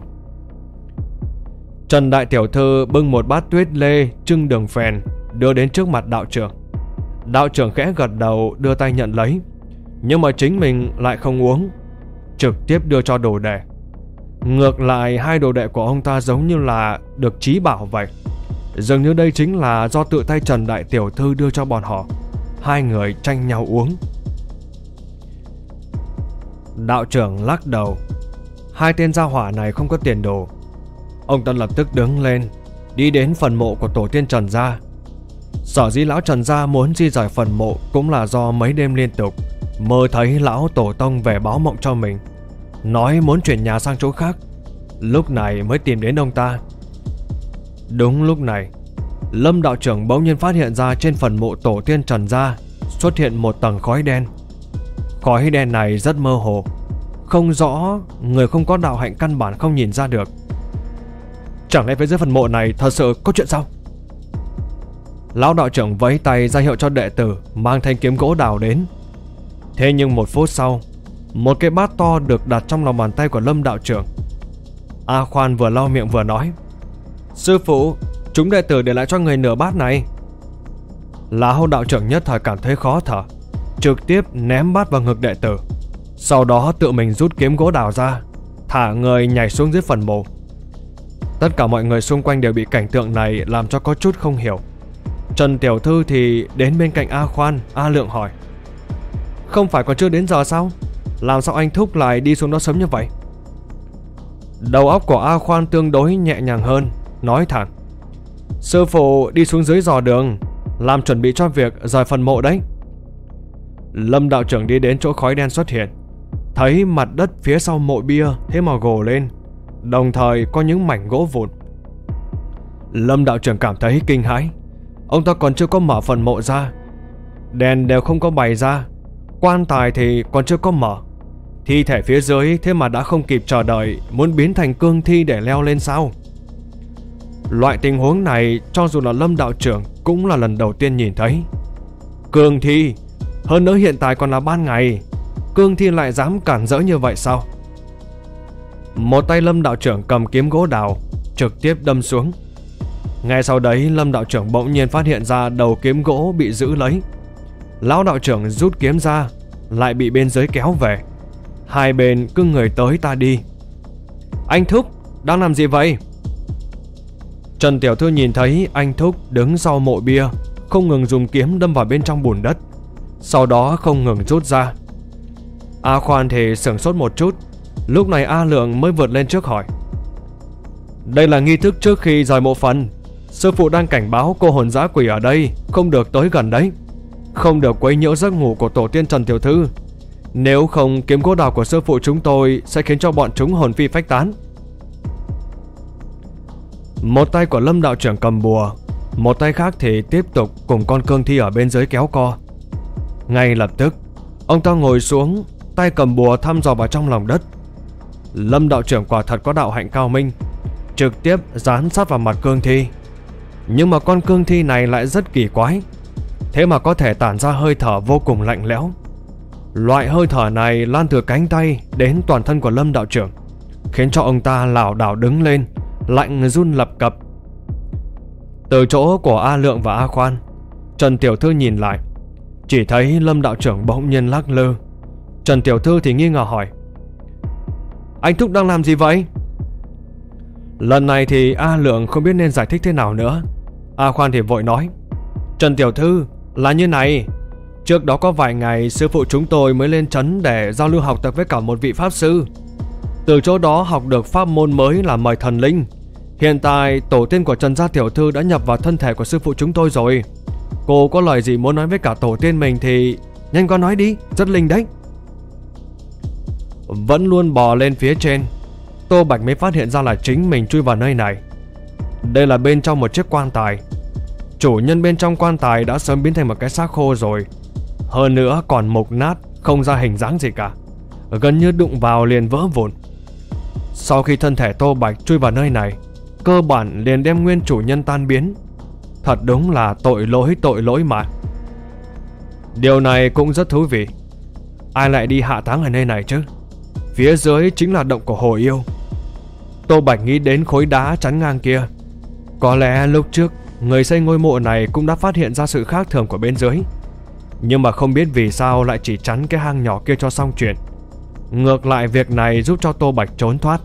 Trần đại tiểu thư bưng một bát tuyết lê, trưng đường phèn đưa đến trước mặt đạo trưởng. Đạo trưởng khẽ gật đầu đưa tay nhận lấy, nhưng mà chính mình lại không uống, trực tiếp đưa cho đồ đệ. Ngược lại hai đồ đệ của ông ta giống như là được trí bảo vậy, dường như đây chính là do tự tay Trần đại tiểu thư đưa cho bọn họ. Hai người tranh nhau uống. Đạo trưởng lắc đầu. Hai tên gia hỏa này không có tiền đồ. Ông ta lập tức đứng lên, đi đến phần mộ của tổ tiên Trần gia. Sở dĩ lão Trần gia muốn di rời phần mộ cũng là do mấy đêm liên tục mơ thấy lão tổ tông về báo mộng cho mình, nói muốn chuyển nhà sang chỗ khác. Lúc này mới tìm đến ông ta. Đúng lúc này, Lâm đạo trưởng bỗng nhiên phát hiện ra trên phần mộ tổ tiên Trần gia xuất hiện một tầng khói đen. Khói đen này rất mơ hồ, không rõ, người không có đạo hạnh căn bản không nhìn ra được. Chẳng lẽ phía dưới phần mộ này thật sự có chuyện sao? Lão đạo trưởng vẫy tay ra hiệu cho đệ tử mang thanh kiếm gỗ đào đến. Thế nhưng một phút sau, một cái bát to được đặt trong lòng bàn tay của Lâm đạo trưởng. A Khoan vừa lau miệng vừa nói: Sư phụ, chúng đệ tử để lại cho người nửa bát này. Lão đạo trưởng nhất thời cảm thấy khó thở, trực tiếp ném bát vào ngực đệ tử, sau đó tự mình rút kiếm gỗ đào ra, thả người nhảy xuống dưới phần mộ. Tất cả mọi người xung quanh đều bị cảnh tượng này làm cho có chút không hiểu. Trần tiểu thư thì đến bên cạnh A Khoan, A Lượng hỏi: Không phải còn chưa đến giờ sao? Làm sao anh Thúc lại đi xuống đó sớm như vậy? Đầu óc của A Khoan tương đối nhẹ nhàng hơn, nói thẳng: Sư phụ đi xuống dưới dò đường, làm chuẩn bị cho việc rời phần mộ đấy. Lâm đạo trưởng đi đến chỗ khói đen xuất hiện, thấy mặt đất phía sau mộ bia thế mà gồ lên, đồng thời có những mảnh gỗ vụn. Lâm đạo trưởng cảm thấy kinh hãi. Ông ta còn chưa có mở phần mộ ra, đèn đều không có bày ra, quan tài thì còn chưa có mở, thi thể phía dưới thế mà đã không kịp chờ đợi muốn biến thành cương thi để leo lên sao? Loại tình huống này cho dù là Lâm đạo trưởng cũng là lần đầu tiên nhìn thấy. Cương thi, hơn nữa hiện tại còn là ban ngày, cương thi lại dám cản rỡ như vậy sao? Một tay Lâm đạo trưởng cầm kiếm gỗ đào trực tiếp đâm xuống. Ngay sau đấy Lâm đạo trưởng bỗng nhiên phát hiện ra đầu kiếm gỗ bị giữ lấy. Lão đạo trưởng rút kiếm ra, lại bị bên dưới kéo về. Hai bên cứ người tới ta đi. Anh Thúc, đang làm gì vậy? Trần tiểu thư nhìn thấy anh Thúc đứng sau mộ bia, không ngừng dùng kiếm đâm vào bên trong bùn đất, sau đó không ngừng rút ra. A Khoan thì sửng sốt một chút. Lúc này A Lượng mới vượt lên trước hỏi: Đây là nghi thức trước khi rời mộ phần. Sư phụ đang cảnh báo cô hồn dã quỷ ở đây không được tới gần đấy, không được quấy nhiễu giấc ngủ của tổ tiên Trần tiểu thư. Nếu không, kiếm gỗ đào của sư phụ chúng tôi sẽ khiến cho bọn chúng hồn phi phách tán. Một tay của Lâm đạo trưởng cầm bùa, một tay khác thì tiếp tục cùng con cương thi ở bên dưới kéo co. Ngay lập tức, ông ta ngồi xuống, tay cầm bùa thăm dò vào trong lòng đất. Lâm đạo trưởng quả thật có đạo hạnh cao minh, trực tiếp dán sát vào mặt cương thi. Nhưng mà con cương thi này lại rất kỳ quái, thế mà có thể tản ra hơi thở vô cùng lạnh lẽo. Loại hơi thở này lan từ cánh tay đến toàn thân của Lâm đạo trưởng, khiến cho ông ta lảo đảo đứng lên, lạnh run lập cập. Từ chỗ của A Lượng và A Khoan, Trần tiểu thư nhìn lại, chỉ thấy Lâm đạo trưởng bỗng nhiên lắc lư. Trần tiểu thư thì nghi ngờ hỏi: Anh Thúc đang làm gì vậy? Lần này thì A Lượng không biết nên giải thích thế nào nữa. A Khoan thì vội nói: Trần tiểu thư, là như này. Trước đó có vài ngày sư phụ chúng tôi mới lên trấn để giao lưu học tập với cả một vị pháp sư. Từ chỗ đó học được pháp môn mới là mời thần linh. Hiện tại tổ tiên của Trần gia tiểu thư đã nhập vào thân thể của sư phụ chúng tôi rồi. Cô có lời gì muốn nói với cả tổ tiên mình thì nhanh có nói đi, rất linh đấy. Vẫn luôn bò lên phía trên, Tô Bạch mới phát hiện ra là chính mình chui vào nơi này. Đây là bên trong một chiếc quan tài. Chủ nhân bên trong quan tài đã sớm biến thành một cái xác khô rồi, hơn nữa còn mục nát, không ra hình dáng gì cả, gần như đụng vào liền vỡ vụn. Sau khi thân thể Tô Bạch chui vào nơi này, cơ bản liền đem nguyên chủ nhân tan biến. Thật đúng là tội lỗi tội lỗi mà. Điều này cũng rất thú vị. Ai lại đi hạ táng ở nơi này chứ? Phía dưới chính là động của hồ yêu. Tô Bạch nghĩ đến khối đá chắn ngang kia. Có lẽ lúc trước người xây ngôi mộ này cũng đã phát hiện ra sự khác thường của bên dưới, nhưng mà không biết vì sao lại chỉ chắn cái hang nhỏ kia cho xong chuyện. Ngược lại việc này giúp cho Tô Bạch trốn thoát.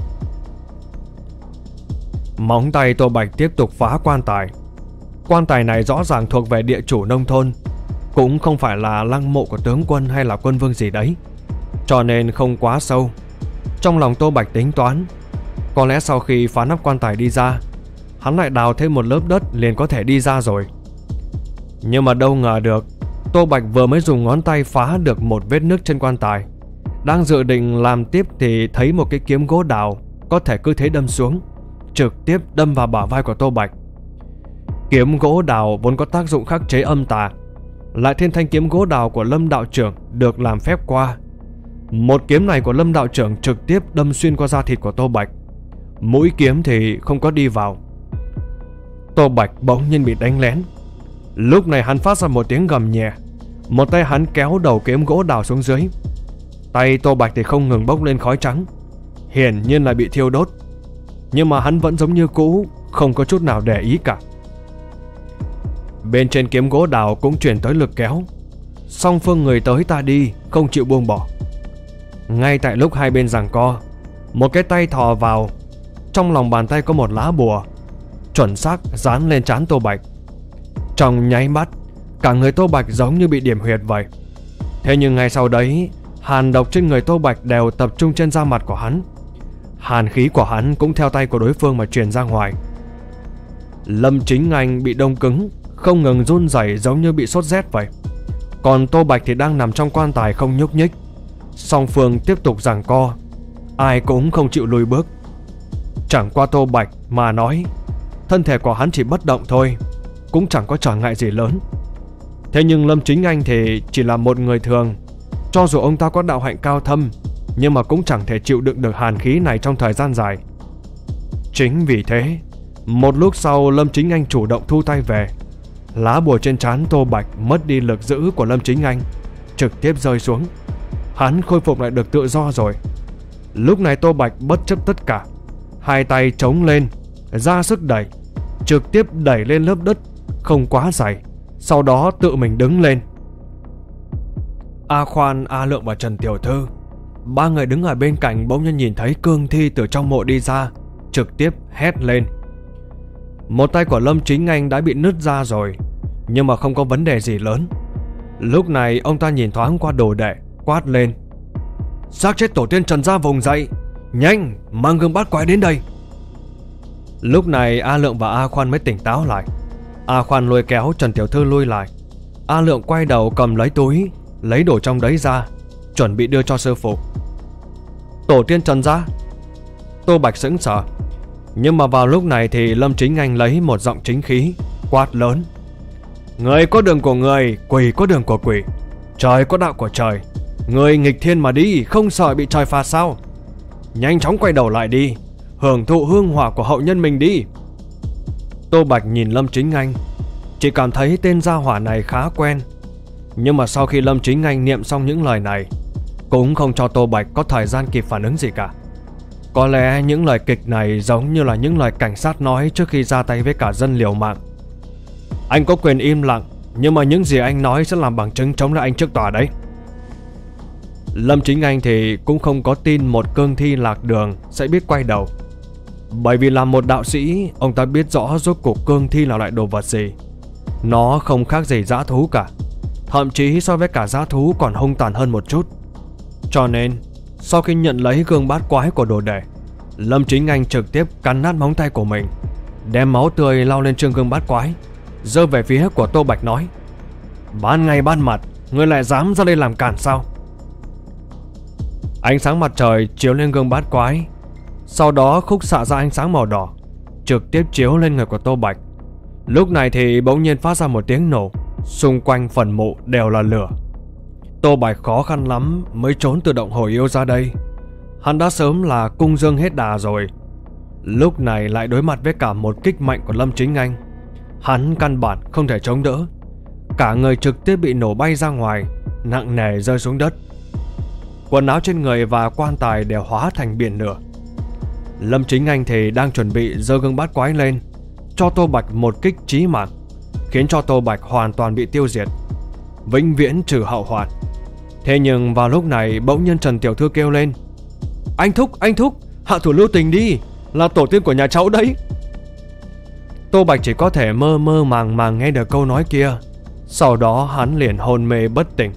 Móng tay Tô Bạch tiếp tục phá quan tài. Quan tài này rõ ràng thuộc về địa chủ nông thôn, cũng không phải là lăng mộ của tướng quân hay là quân vương gì đấy, cho nên không quá sâu. Trong lòng Tô Bạch tính toán, có lẽ sau khi phá nắp quan tài đi ra, hắn lại đào thêm một lớp đất liền có thể đi ra rồi. Nhưng mà đâu ngờ được, Tô Bạch vừa mới dùng ngón tay phá được một vết nứt trên quan tài, đang dự định làm tiếp thì thấy một cái kiếm gỗ đào có thể cứ thế đâm xuống, trực tiếp đâm vào bả vai của Tô Bạch. Kiếm gỗ đào vốn có tác dụng khắc chế âm tà, lại thêm thanh kiếm gỗ đào của Lâm đạo trưởng được làm phép qua. Một kiếm này của Lâm đạo trưởng trực tiếp đâm xuyên qua da thịt của Tô Bạch, mũi kiếm thì không có đi vào. Tô Bạch bỗng nhiên bị đánh lén. Lúc này hắn phát ra một tiếng gầm nhẹ, một tay hắn kéo đầu kiếm gỗ đào xuống dưới. Tay Tô Bạch thì không ngừng bốc lên khói trắng, hiển nhiên là bị thiêu đốt. Nhưng mà hắn vẫn giống như cũ, không có chút nào để ý cả. Bên trên kiếm gỗ đào cũng chuyển tới lực kéo, song phương người tới ta đi, không chịu buông bỏ. Ngay tại lúc hai bên giằng co, một cái tay thò vào, trong lòng bàn tay có một lá bùa, chuẩn xác dán lên trán Tô Bạch. Trong nháy mắt, cả người Tô Bạch giống như bị điểm huyệt vậy. Thế nhưng ngay sau đấy, hàn độc trên người Tô Bạch đều tập trung trên da mặt của hắn. Hàn khí của hắn cũng theo tay của đối phương mà truyền ra ngoài. Lâm Chính Anh bị đông cứng, không ngừng run rẩy giống như bị sốt rét vậy. Còn Tô Bạch thì đang nằm trong quan tài không nhúc nhích. Song phương tiếp tục giằng co, ai cũng không chịu lùi bước. Chẳng qua Tô Bạch mà nói, thân thể của hắn chỉ bất động thôi, cũng chẳng có trở ngại gì lớn. Thế nhưng Lâm Chính Anh thì chỉ là một người thường. Cho dù ông ta có đạo hạnh cao thâm, nhưng mà cũng chẳng thể chịu đựng được hàn khí này trong thời gian dài. Chính vì thế, một lúc sau Lâm Chính Anh chủ động thu tay về. Lá bùa trên trán Tô Bạch mất đi lực giữ của Lâm Chính Anh, trực tiếp rơi xuống. Hắn khôi phục lại được tự do rồi. Lúc này Tô Bạch bất chấp tất cả, hai tay chống lên, ra sức đẩy, trực tiếp đẩy lên lớp đất không quá dày, sau đó tự mình đứng lên. A Khoan, A Lượng và Trần tiểu thư, ba người đứng ở bên cạnh bỗng nhiên nhìn thấy cương thi từ trong mộ đi ra, trực tiếp hét lên. Một tay của Lâm Chính Anh đã bị nứt ra rồi, nhưng mà không có vấn đề gì lớn. Lúc này ông ta nhìn thoáng qua đồ đệ, quát lên: Xác chết tổ tiên Trần gia vùng dậy. Nhanh, mang gương bát quái đến đây. Lúc này A Lượng và A Khoan mới tỉnh táo lại. A Khoan lôi kéo Trần tiểu thư lui lại. A Lượng quay đầu cầm lấy túi, lấy đồ trong đấy ra, chuẩn bị đưa cho sư phụ. Tổ tiên Trần gia? Tô Bạch sững sờ. Nhưng mà vào lúc này thì Lâm Chính Anh lấy một giọng chính khí quát lớn: Người có đường của người, quỷ có đường của quỷ, trời có đạo của trời. Người nghịch thiên mà đi, không sợ bị trời phạt sao? Nhanh chóng quay đầu lại đi, hưởng thụ hương hỏa của hậu nhân mình đi. Tô Bạch nhìn Lâm Chính Anh, chỉ cảm thấy tên gia hỏa này khá quen. Nhưng mà sau khi Lâm Chính Anh niệm xong những lời này, cũng không cho Tô Bạch có thời gian kịp phản ứng gì cả. Có lẽ những lời kịch này giống như là những lời cảnh sát nói trước khi ra tay với cả dân liều mạng. Anh có quyền im lặng, nhưng mà những gì anh nói sẽ làm bằng chứng chống lại anh trước tòa đấy. Lâm Chính Anh thì cũng không có tin một cương thi lạc đường sẽ biết quay đầu. Bởi vì là một đạo sĩ, ông ta biết rõ rốt cuộc cương thi là loại đồ vật gì. Nó không khác gì dã thú cả, thậm chí so với cả dã thú còn hung tàn hơn một chút. Cho nên sau khi nhận lấy gương bát quái của đồ đệ, Lâm Chính Anh trực tiếp cắn nát móng tay của mình, đem máu tươi lau lên trên gương bát quái, giơ về phía của Tô Bạch nói: Ban ngày ban mặt, ngươi lại dám ra đây làm cản sao? Ánh sáng mặt trời chiếu lên gương bát quái, sau đó khúc xạ ra ánh sáng màu đỏ, trực tiếp chiếu lên người của Tô Bạch. Lúc này thì bỗng nhiên phát ra một tiếng nổ, xung quanh phần mộ đều là lửa. Tô Bạch khó khăn lắm mới trốn từ động hồi yêu ra đây. Hắn đã sớm là cung dương hết đà rồi, lúc này lại đối mặt với cả một kích mạnh của Lâm Chính Anh. Hắn căn bản không thể chống đỡ, cả người trực tiếp bị nổ bay ra ngoài, nặng nề rơi xuống đất. Quần áo trên người và quan tài đều hóa thành biển lửa. Lâm Chính Anh thì đang chuẩn bị giơ gương bát quái lên, cho Tô Bạch một kích chí mạng, khiến cho Tô Bạch hoàn toàn bị tiêu diệt, vĩnh viễn trừ hậu hoạn. Thế nhưng vào lúc này bỗng nhiên Trần tiểu thư kêu lên: Anh Thúc, anh Thúc, hạ thủ lưu tình đi, là tổ tiên của nhà cháu đấy. Tô Bạch chỉ có thể mơ mơ màng màng nghe được câu nói kia. Sau đó hắn liền hôn mê bất tỉnh.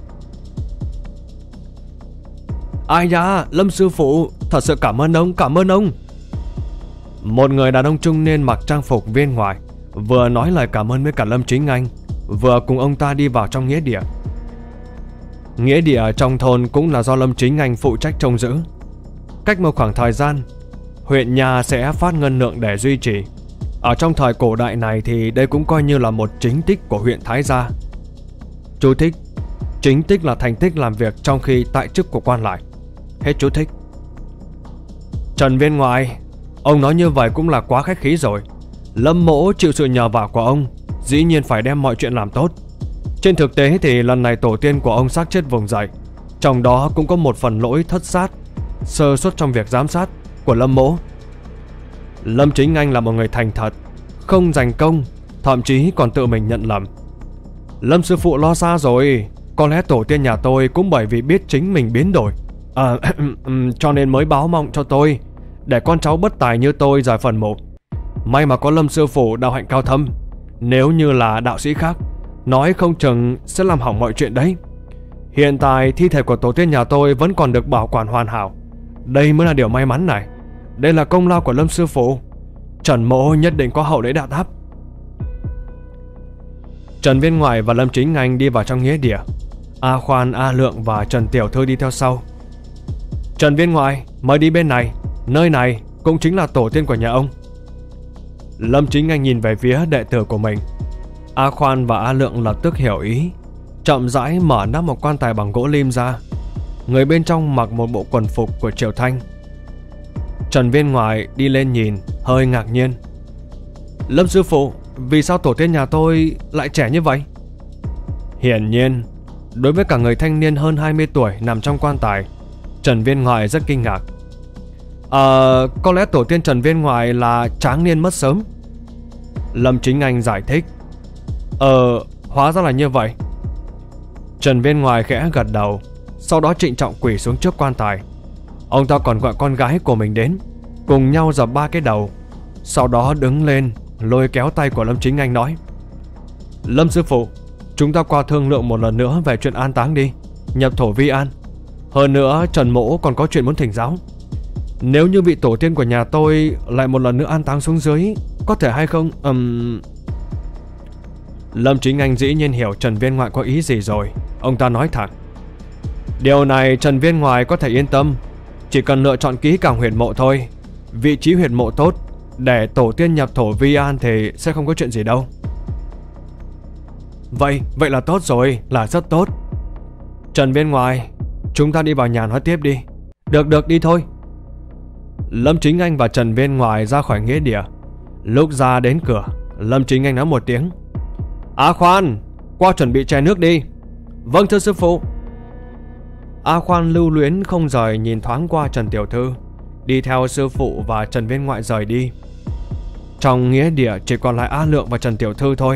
Ai da, Lâm sư phụ, thật sự cảm ơn ông, cảm ơn ông. Một người đàn ông trung niên mặc trang phục viên ngoại vừa nói lời cảm ơn với cả Lâm Chính Anh, vừa cùng ông ta đi vào trong nghĩa địa. Nghĩa địa trong thôn cũng là do Lâm Chính Anh phụ trách trông giữ. Cách một khoảng thời gian, huyện nhà sẽ phát ngân lượng để duy trì. Ở trong thời cổ đại này thì đây cũng coi như là một chính tích của huyện Thái Gia. Chú thích: chính tích là thành tích làm việc trong khi tại chức của quan lại. Hết chú thích. Trần viên ngoại, ông nói như vậy cũng là quá khách khí rồi. Lâm mỗ chịu sự nhờ vả của ông, dĩ nhiên phải đem mọi chuyện làm tốt. Trên thực tế thì lần này tổ tiên của ông xác chết vùng dậy, trong đó cũng có một phần lỗi thất sát, sơ suất trong việc giám sát của Lâm mỗ. Lâm Chính Anh là một người thành thật, không giành công, thậm chí còn tự mình nhận lầm. Lâm sư phụ lo xa rồi, có lẽ tổ tiên nhà tôi cũng bởi vì biết chính mình biến đổi, à, cho nên mới báo mộng cho tôi, để con cháu bất tài như tôi rời phần mộ. May mà có Lâm sư phụ đạo hạnh cao thâm, nếu như là đạo sĩ khác, nói không chừng sẽ làm hỏng mọi chuyện đấy. Hiện tại thi thể của tổ tiên nhà tôi vẫn còn được bảo quản hoàn hảo, đây mới là điều may mắn này. Đây là công lao của Lâm sư phụ, Trần mỗ nhất định có hậu lễ đáp đáp. Trần viên ngoại và Lâm Chính Anh đi vào trong nghĩa địa, A Khoan, A Lượng và Trần tiểu thư đi theo sau. Trần viên ngoại, mời đi bên này, nơi này cũng chính là tổ tiên của nhà ông. Lâm Chính Anh nhìn về phía đệ tử của mình. A Khoan và A Lượng lập tức hiểu ý, chậm rãi mở nắp một quan tài bằng gỗ lim ra. Người bên trong mặc một bộ quần phục của Triều Thanh. Trần viên ngoại đi lên nhìn, hơi ngạc nhiên. Lâm sư phụ, vì sao tổ tiên nhà tôi lại trẻ như vậy? Hiển nhiên, đối với cả người thanh niên hơn hai mươi tuổi nằm trong quan tài, Trần viên ngoại rất kinh ngạc. Ờ, có lẽ tổ tiên Trần viên ngoại là tráng niên mất sớm. Lâm Chính Anh giải thích. Ờ, hóa ra là như vậy. Trần viên ngoại khẽ gật đầu, sau đó trịnh trọng quỳ xuống trước quan tài. Ông ta còn gọi con gái của mình đến, cùng nhau dập ba cái đầu, sau đó đứng lên lôi kéo tay của Lâm Chính Anh nói: Lâm sư phụ, chúng ta qua thương lượng một lần nữa về chuyện an táng đi, nhập thổ vi an. Hơn nữa Trần Mỗ còn có chuyện muốn thỉnh giáo. Nếu như vị tổ tiên của nhà tôi lại một lần nữa an táng xuống dưới, có thể hay không? um... Lâm Chính Anh dĩ nhiên hiểu Trần Viên Ngoại có ý gì rồi. Ông ta nói thẳng: điều này Trần Viên Ngoại có thể yên tâm. Chỉ cần lựa chọn kỹ càng huyệt mộ thôi. Vị trí huyệt mộ tốt, để tổ tiên nhập thổ vi an thì sẽ không có chuyện gì đâu. Vậy, vậy là tốt rồi, là rất tốt. Trần Viên Ngoại, chúng ta đi vào nhà nói tiếp đi. Được được, đi thôi. Lâm Chính Anh và Trần Viên Ngoại ra khỏi nghĩa địa. Lúc ra đến cửa, Lâm Chính Anh nói một tiếng: A Khoan, qua chuẩn bị chè nước đi. Vâng thưa sư phụ. A Khoan lưu luyến không rời nhìn thoáng qua Trần Tiểu Thư, đi theo sư phụ và Trần Viên Ngoại rời đi. Trong nghĩa địa chỉ còn lại A Lượng và Trần Tiểu Thư thôi.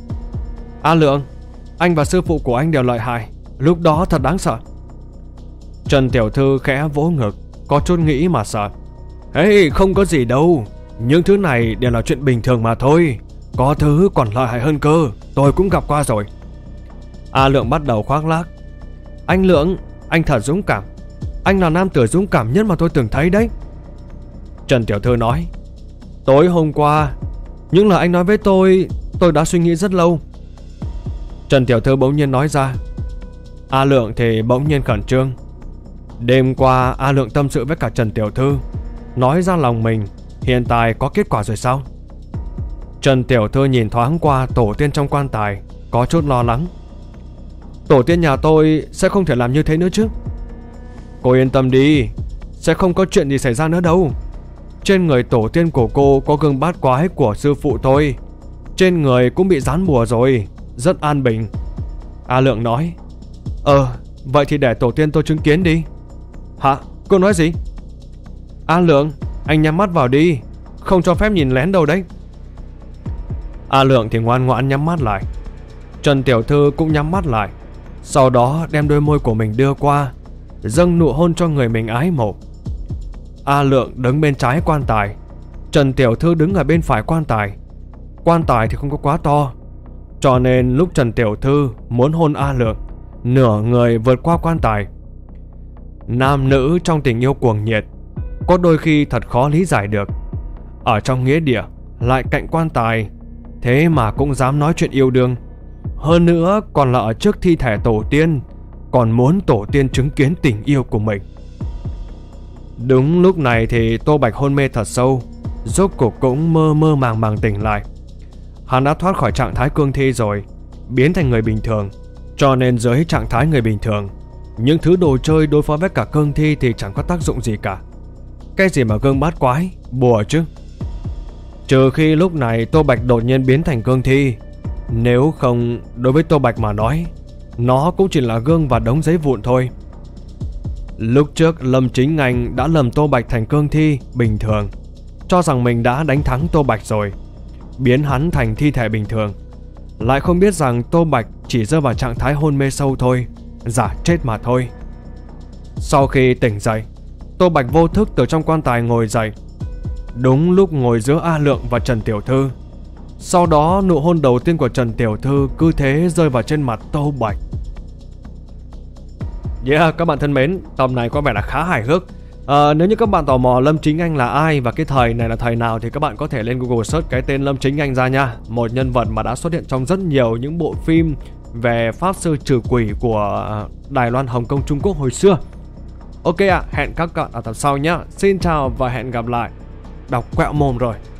A Lượng, anh và sư phụ của anh đều lợi hại, lúc đó thật đáng sợ. Trần Tiểu Thư khẽ vỗ ngực, có chút nghĩ mà sợ. Hey, không có gì đâu, những thứ này đều là chuyện bình thường mà thôi. Có thứ còn lợi hại hơn cơ, tôi cũng gặp qua rồi. A Lượng bắt đầu khoác lác. Anh Lượng, anh thật dũng cảm. Anh là nam tử dũng cảm nhất mà tôi từng thấy đấy. Trần Tiểu Thư nói: tối hôm qua, những lời anh nói với tôi, tôi đã suy nghĩ rất lâu. Trần Tiểu Thư bỗng nhiên nói ra. A Lượng thì bỗng nhiên khẩn trương. Đêm qua A Lượng tâm sự với cả Trần Tiểu Thư, nói ra lòng mình. Hiện tại có kết quả rồi sao? Trần Tiểu Thư nhìn thoáng qua tổ tiên trong quan tài, có chút lo lắng. Tổ tiên nhà tôi sẽ không thể làm như thế nữa chứ? Cô yên tâm đi, sẽ không có chuyện gì xảy ra nữa đâu. Trên người tổ tiên của cô có gương bát quái của sư phụ tôi, trên người cũng bị dán bùa rồi, rất an bình. A Lượng nói. Ờ, vậy thì để tổ tiên tôi chứng kiến đi. Hả? Cô nói gì? A Lượng, anh nhắm mắt vào đi, không cho phép nhìn lén đâu đấy. A Lượng thì ngoan ngoãn nhắm mắt lại. Trần Tiểu Thư cũng nhắm mắt lại, sau đó đem đôi môi của mình đưa qua, dâng nụ hôn cho người mình ái mộ. A Lượng đứng bên trái quan tài, Trần Tiểu Thư đứng ở bên phải quan tài. Quan tài thì không có quá to, cho nên lúc Trần Tiểu Thư muốn hôn A Lượng, nửa người vượt qua quan tài. Nam nữ trong tình yêu cuồng nhiệt, có đôi khi thật khó lý giải được. Ở trong nghĩa địa, lại cạnh quan tài, thế mà cũng dám nói chuyện yêu đương. Hơn nữa còn là ở trước thi thể tổ tiên, còn muốn tổ tiên chứng kiến tình yêu của mình. Đúng lúc này thì Tô Bạch hôn mê thật sâu, rốt cuộc cũng mơ mơ màng màng tỉnh lại. Hắn đã thoát khỏi trạng thái cương thi rồi, biến thành người bình thường. Cho nên dưới trạng thái người bình thường, những thứ đồ chơi đối phó với cả cương thi thì chẳng có tác dụng gì cả. Cái gì mà gương bát quái, bùa chứ. Trừ khi lúc này Tô Bạch đột nhiên biến thành cương thi. Nếu không, đối với Tô Bạch mà nói, nó cũng chỉ là gương và đống giấy vụn thôi. Lúc trước Lâm Chính Anh đã lầm Tô Bạch thành cương thi bình thường, cho rằng mình đã đánh thắng Tô Bạch rồi, biến hắn thành thi thể bình thường. Lại không biết rằng Tô Bạch chỉ rơi vào trạng thái hôn mê sâu thôi, giả chết mà thôi. Sau khi tỉnh dậy, Tô Bạch vô thức từ trong quan tài ngồi dậy, đúng lúc ngồi giữa A Lượng và Trần Tiểu Thư. Sau đó nụ hôn đầu tiên của Trần Tiểu Thư cứ thế rơi vào trên mặt Tô Bạch. Yeah, các bạn thân mến, tập này có vẻ là khá hài hước. à, Nếu như các bạn tò mò Lâm Chính Anh là ai và cái thời này là thời nào thì các bạn có thể lên Google search cái tên Lâm Chính Anh ra nha. Một nhân vật mà đã xuất hiện trong rất nhiều những bộ phim về pháp sư trừ quỷ của Đài Loan, Hồng Kông, Trung Quốc hồi xưa. Ok ạ, à, hẹn các bạn ở tập sau nhé. Xin chào và hẹn gặp lại. Đọc quẹo mồm rồi.